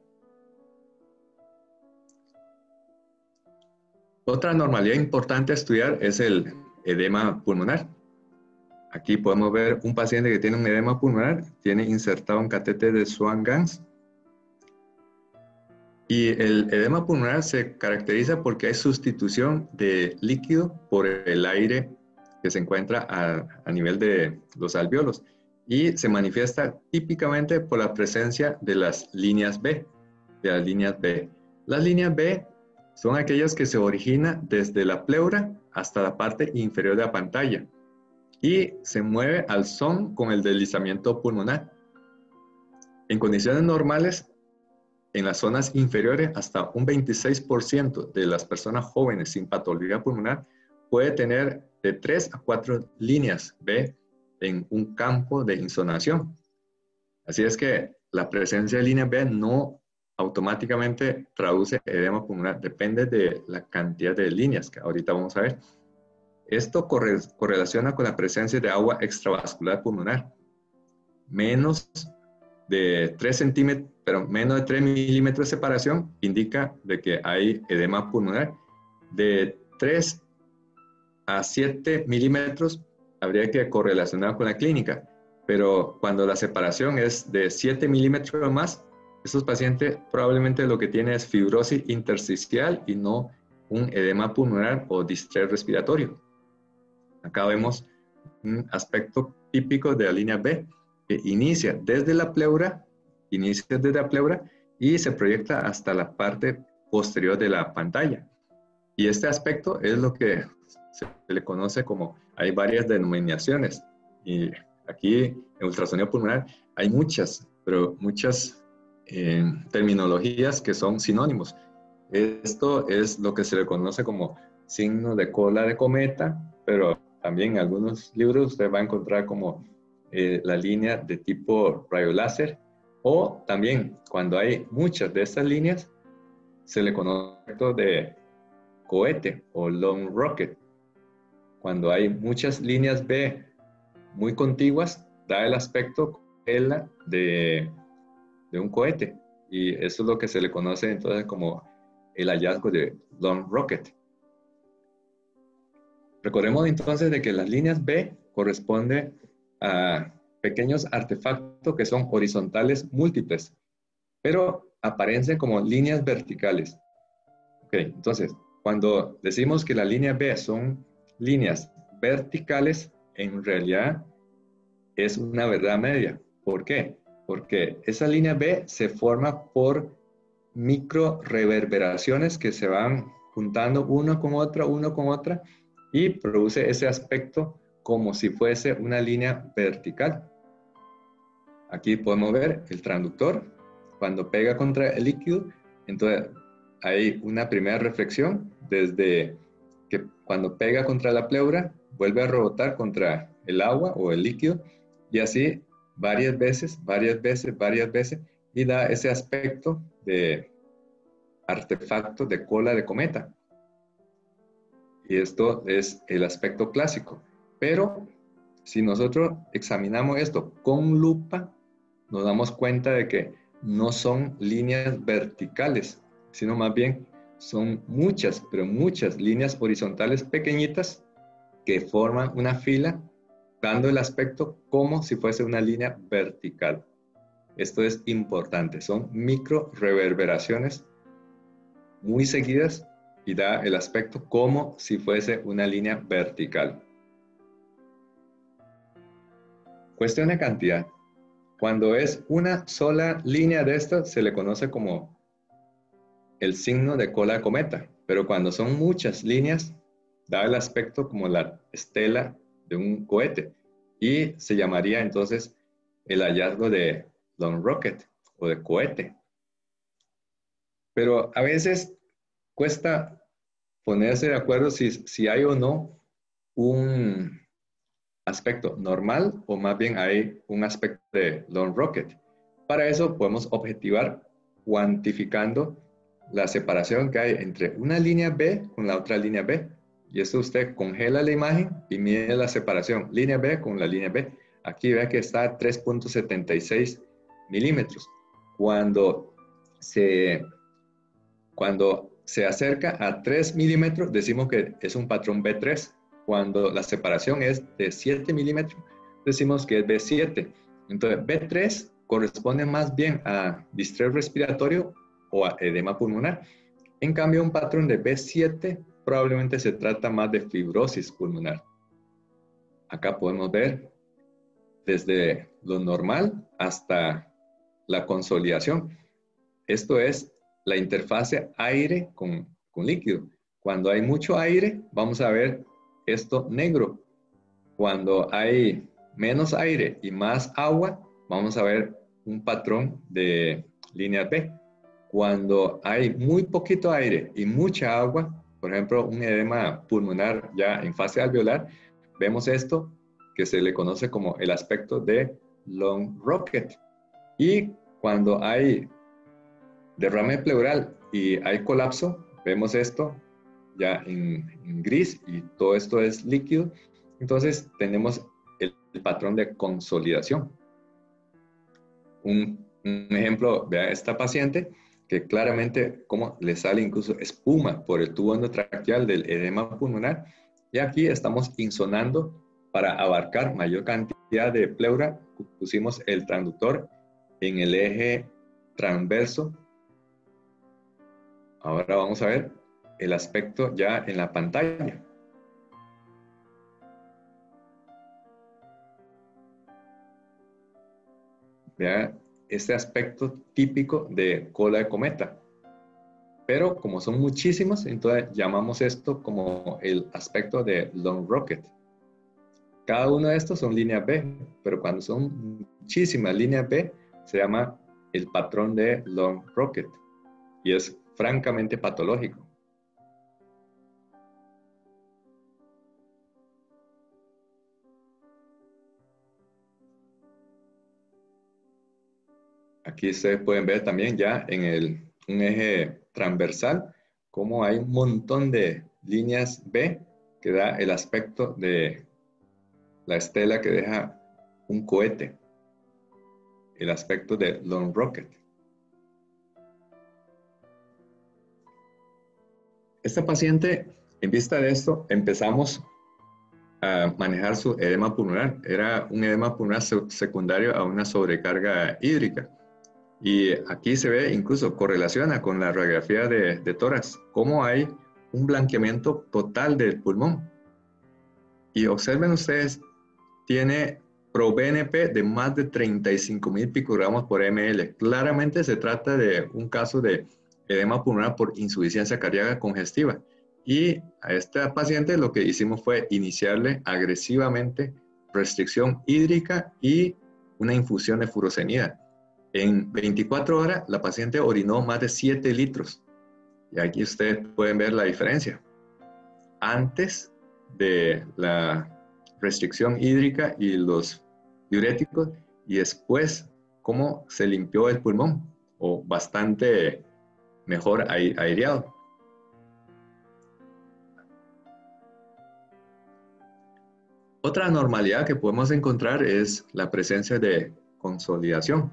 Otra normalidad importante a estudiar es el edema pulmonar. Aquí podemos ver un paciente que tiene un edema pulmonar, tiene insertado un catéter de Swan-Ganz. Y el edema pulmonar se caracteriza porque hay sustitución de líquido por el aire que se encuentra a, a nivel de los alvéolos y se manifiesta típicamente por la presencia de las líneas B, de las líneas B. Las líneas B son aquellas que se originan desde la pleura hasta la parte inferior de la pantalla y se mueve al son con el deslizamiento pulmonar. En condiciones normales, en las zonas inferiores, hasta un veintiséis por ciento de las personas jóvenes sin patología pulmonar puede tener de tres a cuatro líneas B en un campo de insonación. Así es que la presencia de líneas B no automáticamente traduce edema pulmonar, depende de la cantidad de líneas que ahorita vamos a ver. Esto corre, correlaciona con la presencia de agua extravascular pulmonar. Menos de tres centímetros, pero menos de tres milímetros de separación indica de que hay edema pulmonar. De tres a siete milímetros habría que correlacionar con la clínica, pero cuando la separación es de siete milímetros o más, estos pacientes probablemente lo que tienen es fibrosis intersticial y no un edema pulmonar o distrés respiratorio. Acá vemos un aspecto típico de la línea B, que inicia desde la pleura, inicia desde la pleura y se proyecta hasta la parte posterior de la pantalla. Y este aspecto es lo que se le conoce como, hay varias denominaciones, y aquí en ultrasonido pulmonar hay muchas, pero muchas eh, terminologías que son sinónimos. Esto es lo que se le conoce como signo de cola de cometa, pero también en algunos libros usted va a encontrar como eh, la línea de tipo rayo láser, o también cuando hay muchas de estas líneas se le conoce de cohete o long rocket. Cuando hay muchas líneas B muy contiguas, da el aspecto de, de un cohete, y eso es lo que se le conoce entonces como el hallazgo de long rocket. Recordemos entonces de que las líneas B corresponden a pequeños artefactos que son horizontales múltiples, pero aparecen como líneas verticales. Ok, entonces, cuando decimos que la línea B son líneas verticales, en realidad es una verdad media. ¿Por qué? Porque esa línea B se forma por micro reverberaciones que se van juntando una con otra, una con otra, y produce ese aspecto como si fuese una línea vertical. Aquí podemos ver el transductor, cuando pega contra el líquido, entonces hay una primera reflexión desde que cuando pega contra la pleura, vuelve a rebotar contra el agua o el líquido, y así varias veces, varias veces, varias veces, y da ese aspecto de artefacto de cola de cometa. Y esto es el aspecto clásico. Pero si nosotros examinamos esto con lupa, nos damos cuenta de que no son líneas verticales, sino más bien son muchas, pero muchas líneas horizontales pequeñitas que forman una fila, dando el aspecto como si fuese una línea vertical. Esto es importante, son micro reverberaciones muy seguidas y da el aspecto como si fuese una línea vertical. Cuestión de cantidad. Cuando es una sola línea de estas, se le conoce como el signo de cola de cometa, pero cuando son muchas líneas, da el aspecto como la estela de un cohete y se llamaría entonces el hallazgo de Long Rocket o de cohete. Pero a veces cuesta ponerse de acuerdo si, si hay o no un aspecto normal o más bien hay un aspecto de Long Rocket. Para eso podemos objetivar cuantificando la separación que hay entre una línea B con la otra línea B. Y esto usted congela la imagen y mide la separación línea B con la línea B. Aquí ve que está a tres punto setenta y seis milímetros. Cuando se, cuando se acerca a tres milímetros, decimos que es un patrón B tres. Cuando la separación es de siete milímetros, decimos que es B siete. Entonces, B tres corresponde más bien a distrés respiratorio o a edema pulmonar. En cambio, un patrón de B siete probablemente se trata más de fibrosis pulmonar. Acá podemos ver desde lo normal hasta la consolidación. Esto es la interfase aire con, con líquido. Cuando hay mucho aire, vamos a ver esto negro. Cuando hay menos aire y más agua, vamos a ver un patrón de línea B. Cuando hay muy poquito aire y mucha agua, por ejemplo, un edema pulmonar ya en fase alveolar, vemos esto que se le conoce como el aspecto de Long Rocket. Y cuando hay derrame pleural y hay colapso, vemos esto ya en, en gris y todo esto es líquido. Entonces tenemos el, el patrón de consolidación. Un, un ejemplo, vea esta paciente que claramente como le sale incluso espuma por el tubo endotraqueal del edema pulmonar. Y aquí estamos insonando para abarcar mayor cantidad de pleura. Pusimos el transductor en el eje transverso. Ahora vamos a ver el aspecto ya en la pantalla. Vean este aspecto típico de cola de cometa. Pero como son muchísimos, entonces llamamos esto como el aspecto de Long Rocket. Cada uno de estos son líneas B, pero cuando son muchísimas líneas B, se llama el patrón de Long Rocket. Y es francamente patológico. Aquí ustedes pueden ver también ya en el, un eje transversal cómo hay un montón de líneas B que da el aspecto de la estela que deja un cohete, el aspecto de Long Rocket. Esta paciente, en vista de esto, empezamos a manejar su edema pulmonar. Era un edema pulmonar secundario a una sobrecarga hídrica. Y aquí se ve, incluso correlaciona con la radiografía de, de tórax, cómo hay un blanqueamiento total del pulmón. Y observen ustedes, tiene ProBNP de más de treinta y cinco mil picogramos por ml. Claramente se trata de un caso de edema pulmonar por insuficiencia cardíaca congestiva. Y a esta paciente lo que hicimos fue iniciarle agresivamente restricción hídrica y una infusión de furosemida. En veinticuatro horas, la paciente orinó más de siete litros. Y aquí ustedes pueden ver la diferencia. Antes de la restricción hídrica y los diuréticos, y después cómo se limpió el pulmón, o bastante mejor aireado. Otra anormalidad que podemos encontrar es la presencia de consolidación.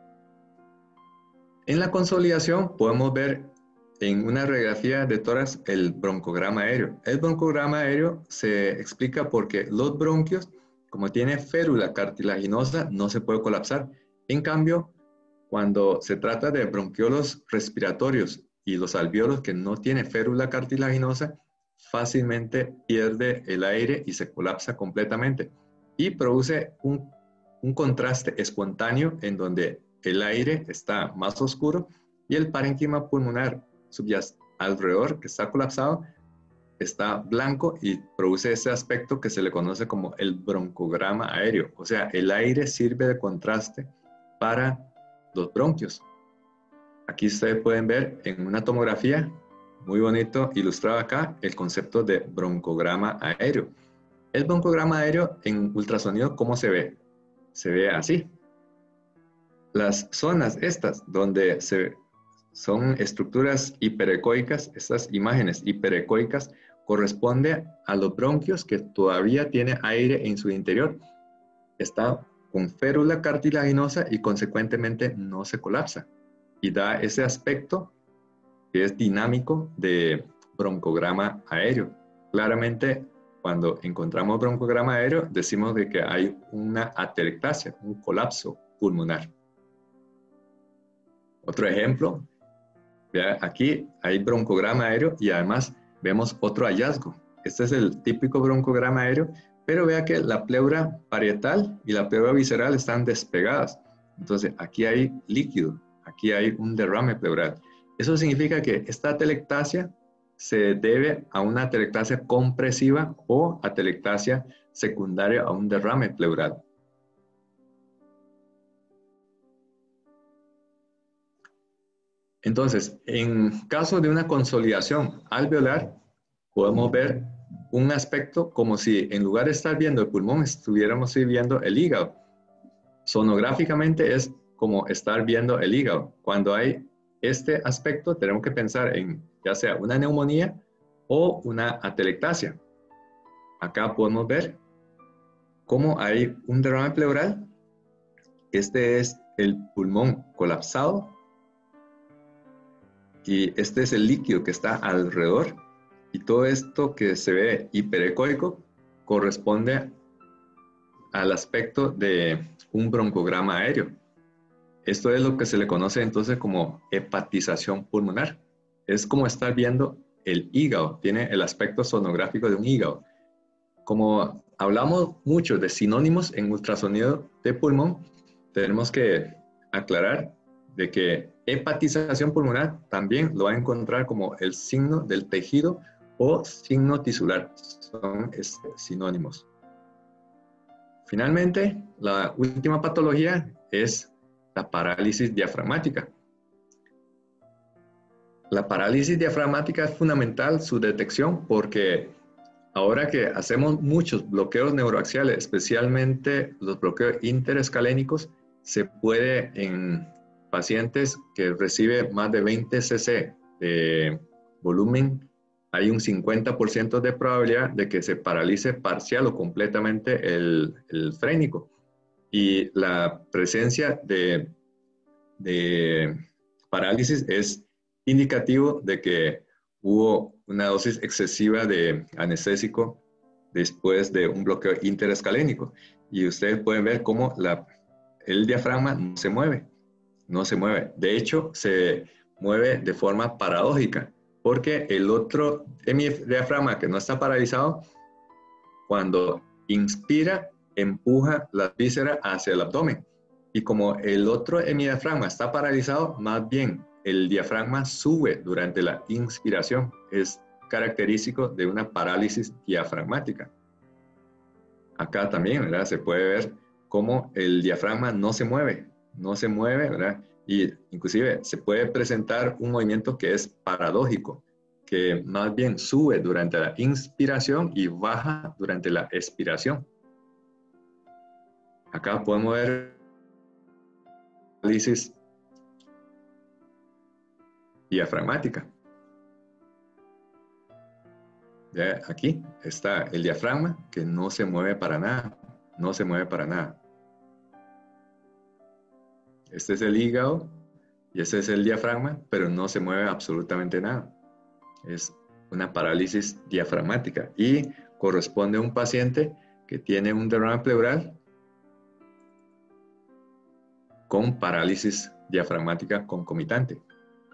En la consolidación podemos ver en una radiografía de tórax el broncograma aéreo. El broncograma aéreo se explica porque los bronquios, como tiene férula cartilaginosa, no se puede colapsar. En cambio, cuando se trata de bronquiolos respiratorios y los alvéolos que no tienen férula cartilaginosa, fácilmente pierde el aire y se colapsa completamente. Y produce un, un contraste espontáneo en donde el aire está más oscuro y el parénquima pulmonar subyacente alrededor, que está colapsado, está blanco y produce ese aspecto que se le conoce como el broncograma aéreo. O sea, el aire sirve de contraste para los bronquios. Aquí ustedes pueden ver en una tomografía, muy bonito ilustrado acá, el concepto de broncograma aéreo. El broncograma aéreo en ultrasonido, ¿cómo se ve? Se ve así. Las zonas estas donde se, son estructuras hiperecoicas, estas imágenes hiperecoicas, corresponde a los bronquios que todavía tiene aire en su interior. Está con férula cartilaginosa y consecuentemente no se colapsa. Y da ese aspecto que es dinámico de broncograma aéreo. Claramente, cuando encontramos broncograma aéreo, decimos de que hay una atelectasia, un colapso pulmonar. Otro ejemplo, vea, aquí hay broncograma aéreo y además vemos otro hallazgo. Este es el típico broncograma aéreo, pero vea que la pleura parietal y la pleura visceral están despegadas. Entonces, aquí hay líquido, aquí hay un derrame pleural. Eso significa que esta atelectasia se debe a una atelectasia compresiva o atelectasia secundaria a un derrame pleural. Entonces, en caso de una consolidación alveolar, podemos ver un aspecto como si en lugar de estar viendo el pulmón, estuviéramos viendo el hígado. Sonográficamente es como estar viendo el hígado. Cuando hay este aspecto, tenemos que pensar en ya sea una neumonía o una atelectasia. Acá podemos ver cómo hay un derrame pleural. Este es el pulmón colapsado. Y este es el líquido que está alrededor. Y todo esto que se ve hiperecoico corresponde al aspecto de un broncograma aéreo. Esto es lo que se le conoce entonces como hepatización pulmonar. Es como estar viendo el hígado. Tiene el aspecto sonográfico de un hígado. Como hablamos mucho de sinónimos en ultrasonido de pulmón, tenemos que aclarar de que hepatización pulmonar también lo va a encontrar como el signo del tejido o signo tisular. Son sinónimos. Finalmente, la última patología es la parálisis diafragmática. La parálisis diafragmática es fundamental su detección porque ahora que hacemos muchos bloqueos neuroaxiales, especialmente los bloqueos interescalénicos, se puede en pacientes que reciben más de veinte cc de volumen, hay un cincuenta por ciento de probabilidad de que se paralice parcial o completamente el, el frénico. Y la presencia de, de parálisis es indicativo de que hubo una dosis excesiva de anestésico después de un bloqueo interescalénico. Y ustedes pueden ver cómo la, el diafragma no se mueve, no se mueve. De hecho, se mueve de forma paradójica, porque el otro hemidiafragma que no está paralizado, cuando inspira, empuja la víscera hacia el abdomen. Y como el otro hemidiafragma está paralizado, más bien el diafragma sube durante la inspiración. Es característico de una parálisis diafragmática. Acá también, ¿verdad? Se puede ver cómo el diafragma no se mueve, no se mueve, ¿verdad? Y inclusive se puede presentar un movimiento que es paradójico, que más bien sube durante la inspiración y baja durante la expiración. Acá podemos ver parálisis diafragmática. Ya, aquí está el diafragma que no se mueve para nada, no se mueve para nada. Este es el hígado y este es el diafragma, pero no se mueve absolutamente nada. Es una parálisis diafragmática y corresponde a un paciente que tiene un derrame pleural con parálisis diafragmática concomitante.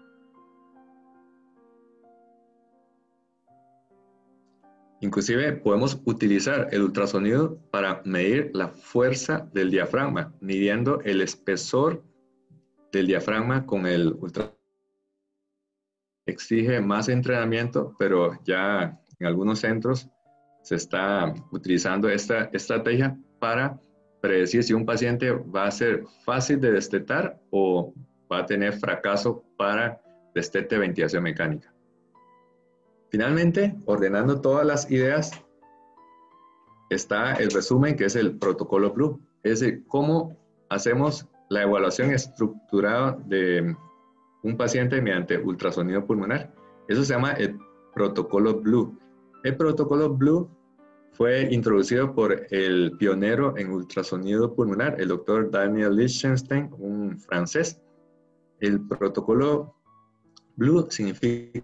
Inclusive podemos utilizar el ultrasonido para medir la fuerza del diafragma, midiendo el espesor del diafragma con el ultrasonido. exige más entrenamiento, pero ya en algunos centros se está utilizando esta estrategia para predecir si un paciente va a ser fácil de destetar o va a tener fracaso para destete de ventilación mecánica. Finalmente, ordenando todas las ideas, está el resumen, que es el protocolo Blue. Es decir, cómo hacemos la evaluación estructurada de un paciente mediante ultrasonido pulmonar. Eso se llama el protocolo Blue. El protocolo Blue fue introducido por el pionero en ultrasonido pulmonar, el doctor Daniel Lichtenstein, un francés. El protocolo Blue significa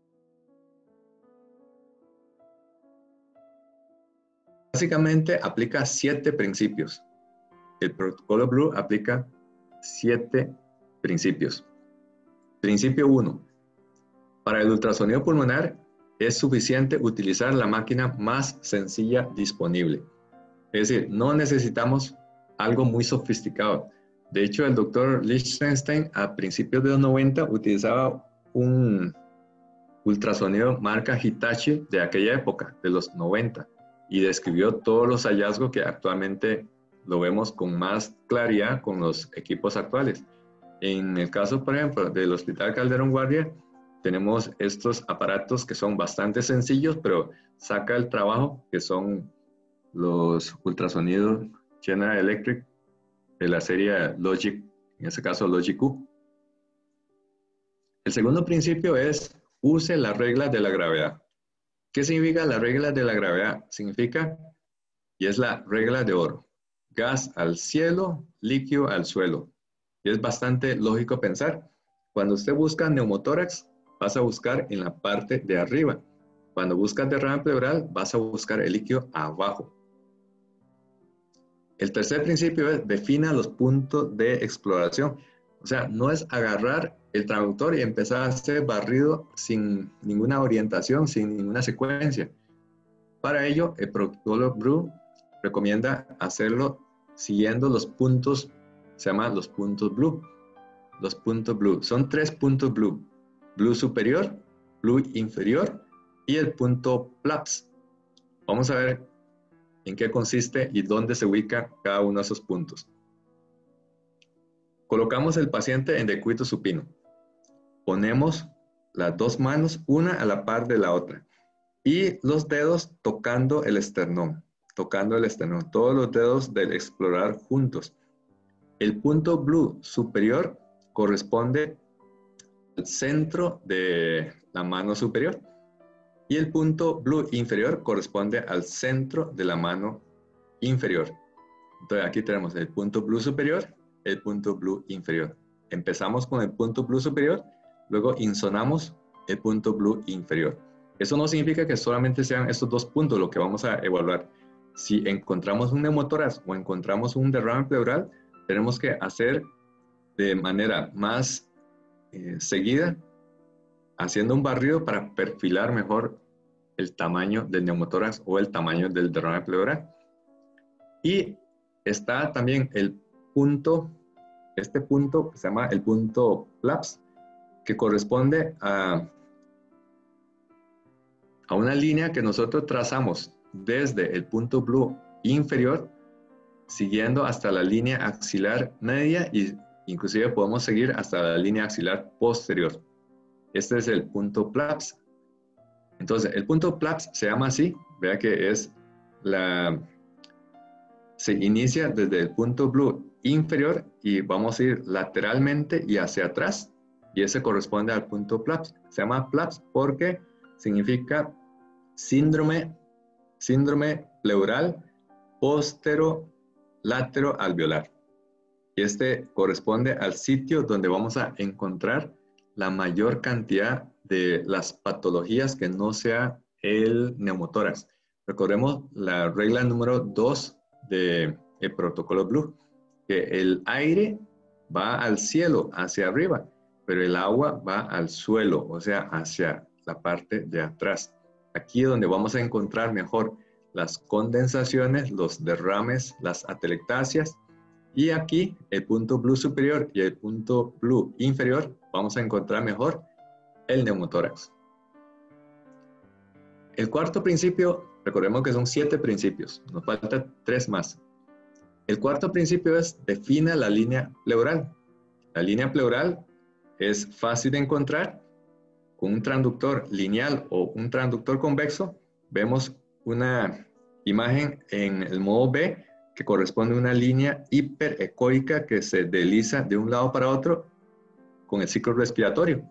básicamente aplica siete principios. El protocolo Blue aplica siete principios. Principio uno. Para el ultrasonido pulmonar es suficiente utilizar la máquina más sencilla disponible. Es decir, no necesitamos algo muy sofisticado. De hecho, el doctor Lichtenstein a principios de los noventa utilizaba un ultrasonido marca Hitachi de aquella época, de los noventa, y describió todos los hallazgos que actualmente lo vemos con más claridad con los equipos actuales. En el caso, por ejemplo, del Hospital Calderón Guardia, tenemos estos aparatos que son bastante sencillos, pero saca el trabajo, que son los ultrasonidos General Electric de la serie Logic, en este caso Logic Q. El segundo principio es use las reglas de la gravedad. ¿Qué significa la regla de la gravedad? Significa, y es la regla de oro, gas al cielo, líquido al suelo. Y es bastante lógico pensar. Cuando usted busca neumotórax, vas a buscar en la parte de arriba. Cuando buscas derrame pleural, vas a buscar el líquido abajo. El tercer principio es defina los puntos de exploración. O sea, no es agarrar el traductor y empezar a hacer barrido sin ninguna orientación, sin ninguna secuencia. Para ello, el protocolo Blue recomienda hacerlo siguiendo los puntos, se llaman los puntos Blue. Los puntos Blue. Son tres puntos Blue. Blue superior, Blue inferior y el punto PLAPS. Vamos a ver en qué consiste y dónde se ubica cada uno de esos puntos. Colocamos el paciente en decúbito supino. Ponemos las dos manos una a la par de la otra y los dedos tocando el esternón, tocando el esternón, todos los dedos del explorar juntos. El punto Blue superior corresponde al centro de la mano superior y el punto Blue inferior corresponde al centro de la mano inferior. Entonces aquí tenemos el punto Blue superior, el punto Blue inferior. Empezamos con el punto Blue superior, luego insonamos el punto Blue inferior. Eso no significa que solamente sean estos dos puntos lo que vamos a evaluar. Si encontramos un neumotórax o encontramos un derrame pleural, tenemos que hacer de manera más eh, seguida, haciendo un barrido para perfilar mejor el tamaño del neumotórax o el tamaño del derrame pleural. Y está también el punto, este punto que se llama el punto PLAPS, que corresponde a, a una línea que nosotros trazamos desde el punto Blue inferior, siguiendo hasta la línea axilar media y inclusive podemos seguir hasta la línea axilar posterior. Este es el punto PLAPS. Entonces, el punto PLAPS se llama así, vea que es la, se inicia desde el punto Blue inferior y vamos a ir lateralmente y hacia atrás, y ese corresponde al punto PLAPS. Se llama PLAPS porque significa síndrome, síndrome pleural posterolateral alveolar. Y este corresponde al sitio donde vamos a encontrar la mayor cantidad de las patologías que no sea el neumotórax. Recordemos la regla número dos del protocolo Blue, que el aire va al cielo, hacia arriba, pero el agua va al suelo, o sea, hacia la parte de atrás. Aquí es donde vamos a encontrar mejor las condensaciones, los derrames, las atelectasias. Y aquí, el punto Blue superior y el punto Blue inferior, vamos a encontrar mejor el neumotórax. El cuarto principio, recordemos que son siete principios, nos faltan tres más. El cuarto principio es defina la línea pleural. La línea pleural es fácil de encontrar. Con un transductor lineal o un transductor convexo, vemos una imagen en el modo B que corresponde a una línea hiperecoica que se desliza de un lado para otro con el ciclo respiratorio.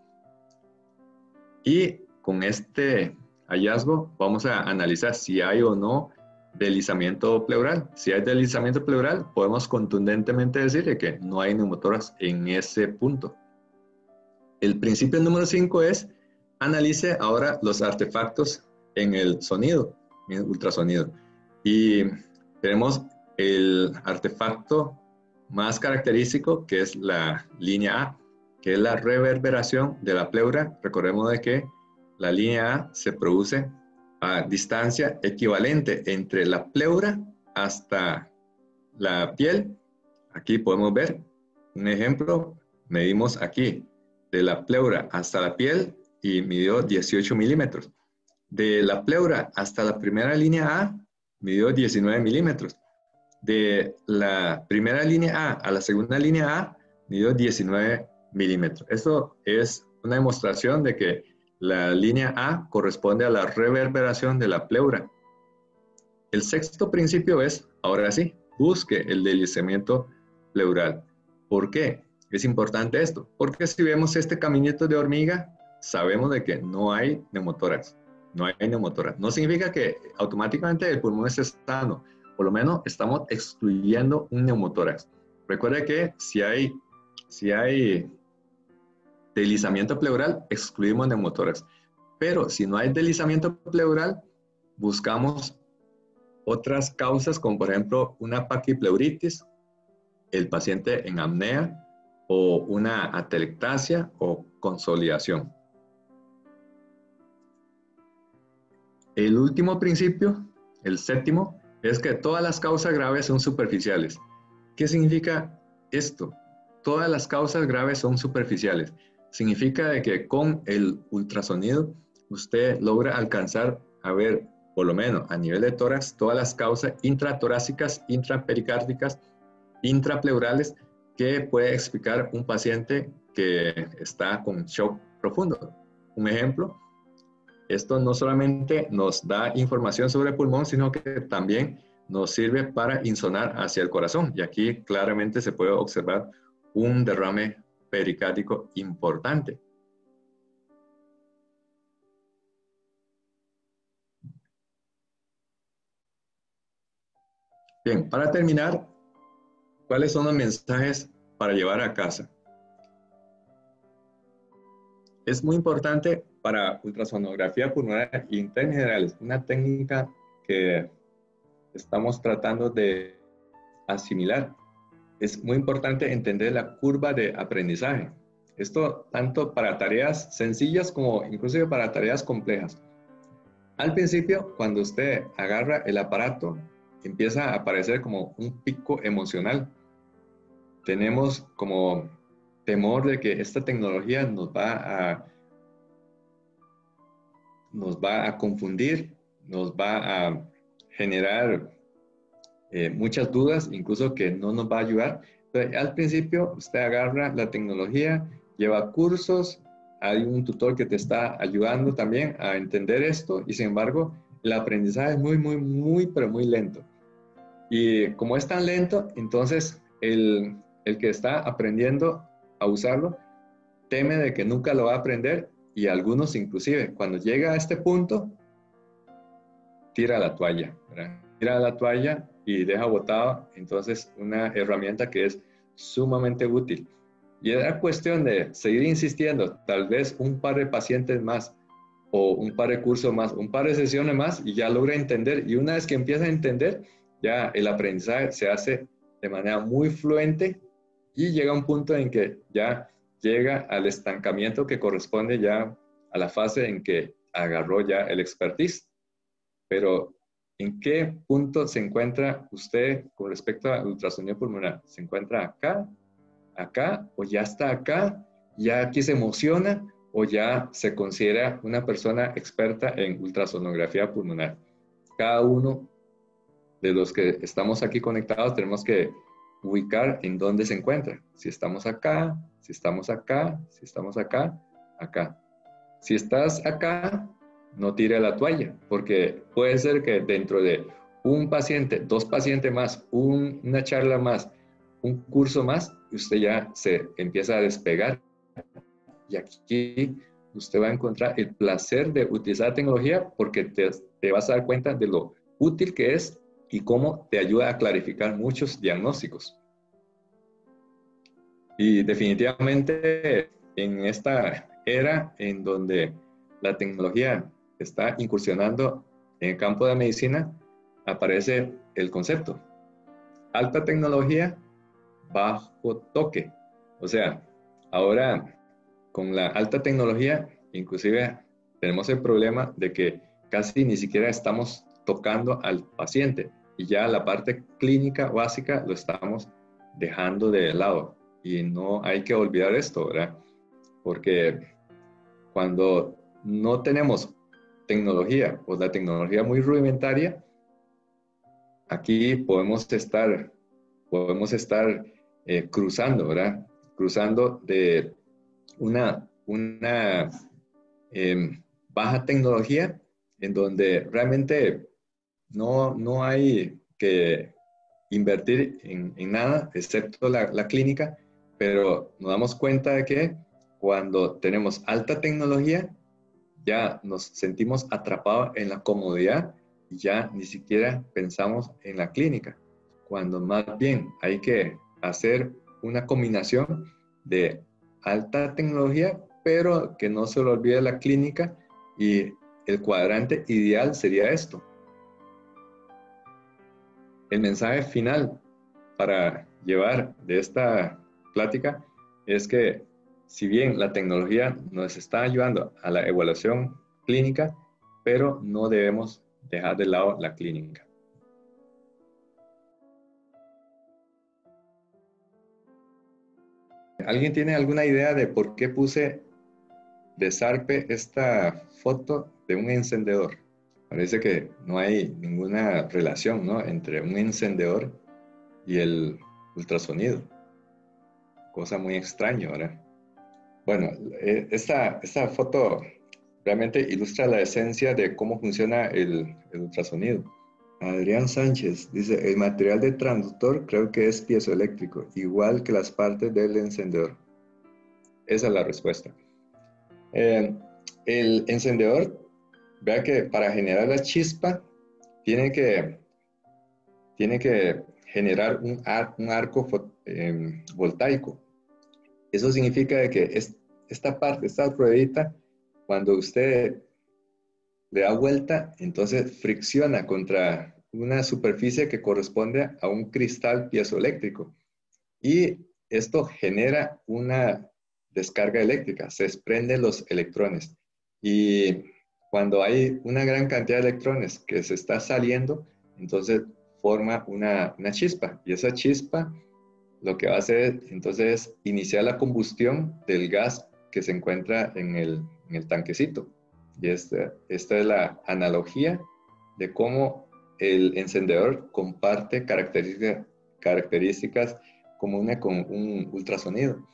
Y con este hallazgo vamos a analizar si hay o no deslizamiento pleural. Si hay deslizamiento pleural, podemos contundentemente decir que no hay neumotórax en ese punto. El principio número cinco es analice ahora los artefactos en el sonido, en el ultrasonido. Y tenemos el artefacto más característico, que es la línea A, que es la reverberación de la pleura. Recordemos de que la línea A se produce a distancia equivalente entre la pleura hasta la piel. Aquí podemos ver un ejemplo. Medimos aquí de la pleura hasta la piel y midió dieciocho milímetros. De la pleura hasta la primera línea A midió diecinueve milímetros. De la primera línea A a la segunda línea A midió diecinueve milímetros. Esto es una demostración de que la línea A corresponde a la reverberación de la pleura. El sexto principio es, ahora sí, busque el deslizamiento pleural. ¿Por qué? Es importante esto, porque si vemos este caminito de hormiga, sabemos de que no hay neumotórax. No hay neumotórax. No significa que automáticamente el pulmón esté sano. Por lo menos estamos excluyendo un neumotórax. Recuerde que si hay, si hay deslizamiento pleural, excluimos neumotórax. Pero si no hay deslizamiento pleural, buscamos otras causas, como por ejemplo una paquipleuritis, el paciente en apnea, o una atelectasia o consolidación. El último principio, el séptimo, es que todas las causas graves son superficiales. ¿Qué significa esto? Todas las causas graves son superficiales. Significa de que con el ultrasonido usted logra alcanzar a ver, por lo menos a nivel de tórax, todas las causas intratorácicas, intrapericárdicas, intrapleurales que puede explicar un paciente que está con shock profundo. Un ejemplo, esto no solamente nos da información sobre el pulmón, sino que también nos sirve para insonar hacia el corazón. Y aquí claramente se puede observar un derrame pericárdico importante. Bien, para terminar, ¿cuáles son los mensajes para llevar a casa? Es muy importante para ultrasonografía pulmonar y en términos generales, una técnica que estamos tratando de asimilar. Es muy importante entender la curva de aprendizaje. Esto tanto para tareas sencillas como inclusive para tareas complejas. Al principio, cuando usted agarra el aparato, empieza a aparecer como un pico emocional. Tenemos como temor de que esta tecnología nos va a, nos va a confundir, nos va a generar eh, muchas dudas, incluso que no nos va a ayudar. Entonces, al principio, usted agarra la tecnología, lleva cursos, hay un tutor que te está ayudando también a entender esto y sin embargo, el aprendizaje es muy, muy, muy, pero muy lento. Y como es tan lento, entonces el, el que está aprendiendo a usarlo teme de que nunca lo va a aprender y algunos inclusive cuando llega a este punto tira la toalla, ¿verdad? Tira la toalla y deja botada entonces una herramienta que es sumamente útil. Y era cuestión de seguir insistiendo, tal vez un par de pacientes más o un par de cursos más, un par de sesiones más y ya logra entender. Y una vez que empieza a entender, ya el aprendizaje se hace de manera muy fluente y llega a un punto en que ya llega al estancamiento que corresponde ya a la fase en que agarró ya el expertise. Pero, ¿en qué punto se encuentra usted con respecto al ultrasonido pulmonar? ¿Se encuentra acá, acá o ya está acá? ¿Ya aquí se emociona o ya se considera una persona experta en ultrasonografía pulmonar. Cada uno de los que estamos aquí conectados tenemos que ubicar en dónde se encuentra. Si estamos acá, si estamos acá, si estamos acá, acá. Si estás acá, no tire la toalla, porque puede ser que dentro de un paciente, dos pacientes más, un, una charla más, un curso más, usted ya se empieza a despegar. Y aquí usted va a encontrar el placer de utilizar tecnología porque te, te vas a dar cuenta de lo útil que es y cómo te ayuda a clarificar muchos diagnósticos. Y definitivamente en esta era en donde la tecnología está incursionando en el campo de medicina, aparece el concepto alta tecnología, bajo toque. O sea, ahora con la alta tecnología, inclusive tenemos el problema de que casi ni siquiera estamos tocando al paciente y ya la parte clínica básica lo estamos dejando de lado. Y no hay que olvidar esto, ¿verdad? Porque cuando no tenemos tecnología o la tecnología muy rudimentaria, aquí podemos estar, podemos estar eh, cruzando, ¿verdad? Cruzando de una, una eh, baja tecnología en donde realmente no, no hay que invertir en, en nada excepto la, la clínica, pero nos damos cuenta de que cuando tenemos alta tecnología ya nos sentimos atrapados en la comodidad y ya ni siquiera pensamos en la clínica, cuando más bien hay que hacer una combinación de alta tecnología, pero que no se le olvide la clínica, y el cuadrante ideal sería esto. El mensaje final para llevar de esta plática es que si bien la tecnología nos está ayudando a la evaluación clínica, pero no debemos dejar de lado la clínica. ¿Alguien tiene alguna idea de por qué puse de zarpe esta foto de un encendedor? Parece que no hay ninguna relación, ¿no?, entre un encendedor y el ultrasonido. Cosa muy extraña, ¿verdad? Bueno, esta, esta foto realmente ilustra la esencia de cómo funciona el, el ultrasonido. Adrián Sánchez dice, el material del transductor creo que es piezoeléctrico, igual que las partes del encendedor. Esa es la respuesta. Eh, el encendedor, vea que para generar la chispa, tiene que, tiene que generar un, ar, un arco eh, voltaico. Eso significa de que es, esta parte, esta ruedita, cuando usted le da vuelta, entonces fricciona contra una superficie que corresponde a un cristal piezoeléctrico. Y esto genera una descarga eléctrica, se desprenden los electrones. Y cuando hay una gran cantidad de electrones que se está saliendo, entonces forma una, una chispa. Y esa chispa lo que va a hacer entonces es iniciar la combustión del gas que se encuentra en el, en el tanquecito. Y esta, esta es la analogía de cómo el encendedor comparte características, características comunes con un ultrasonido.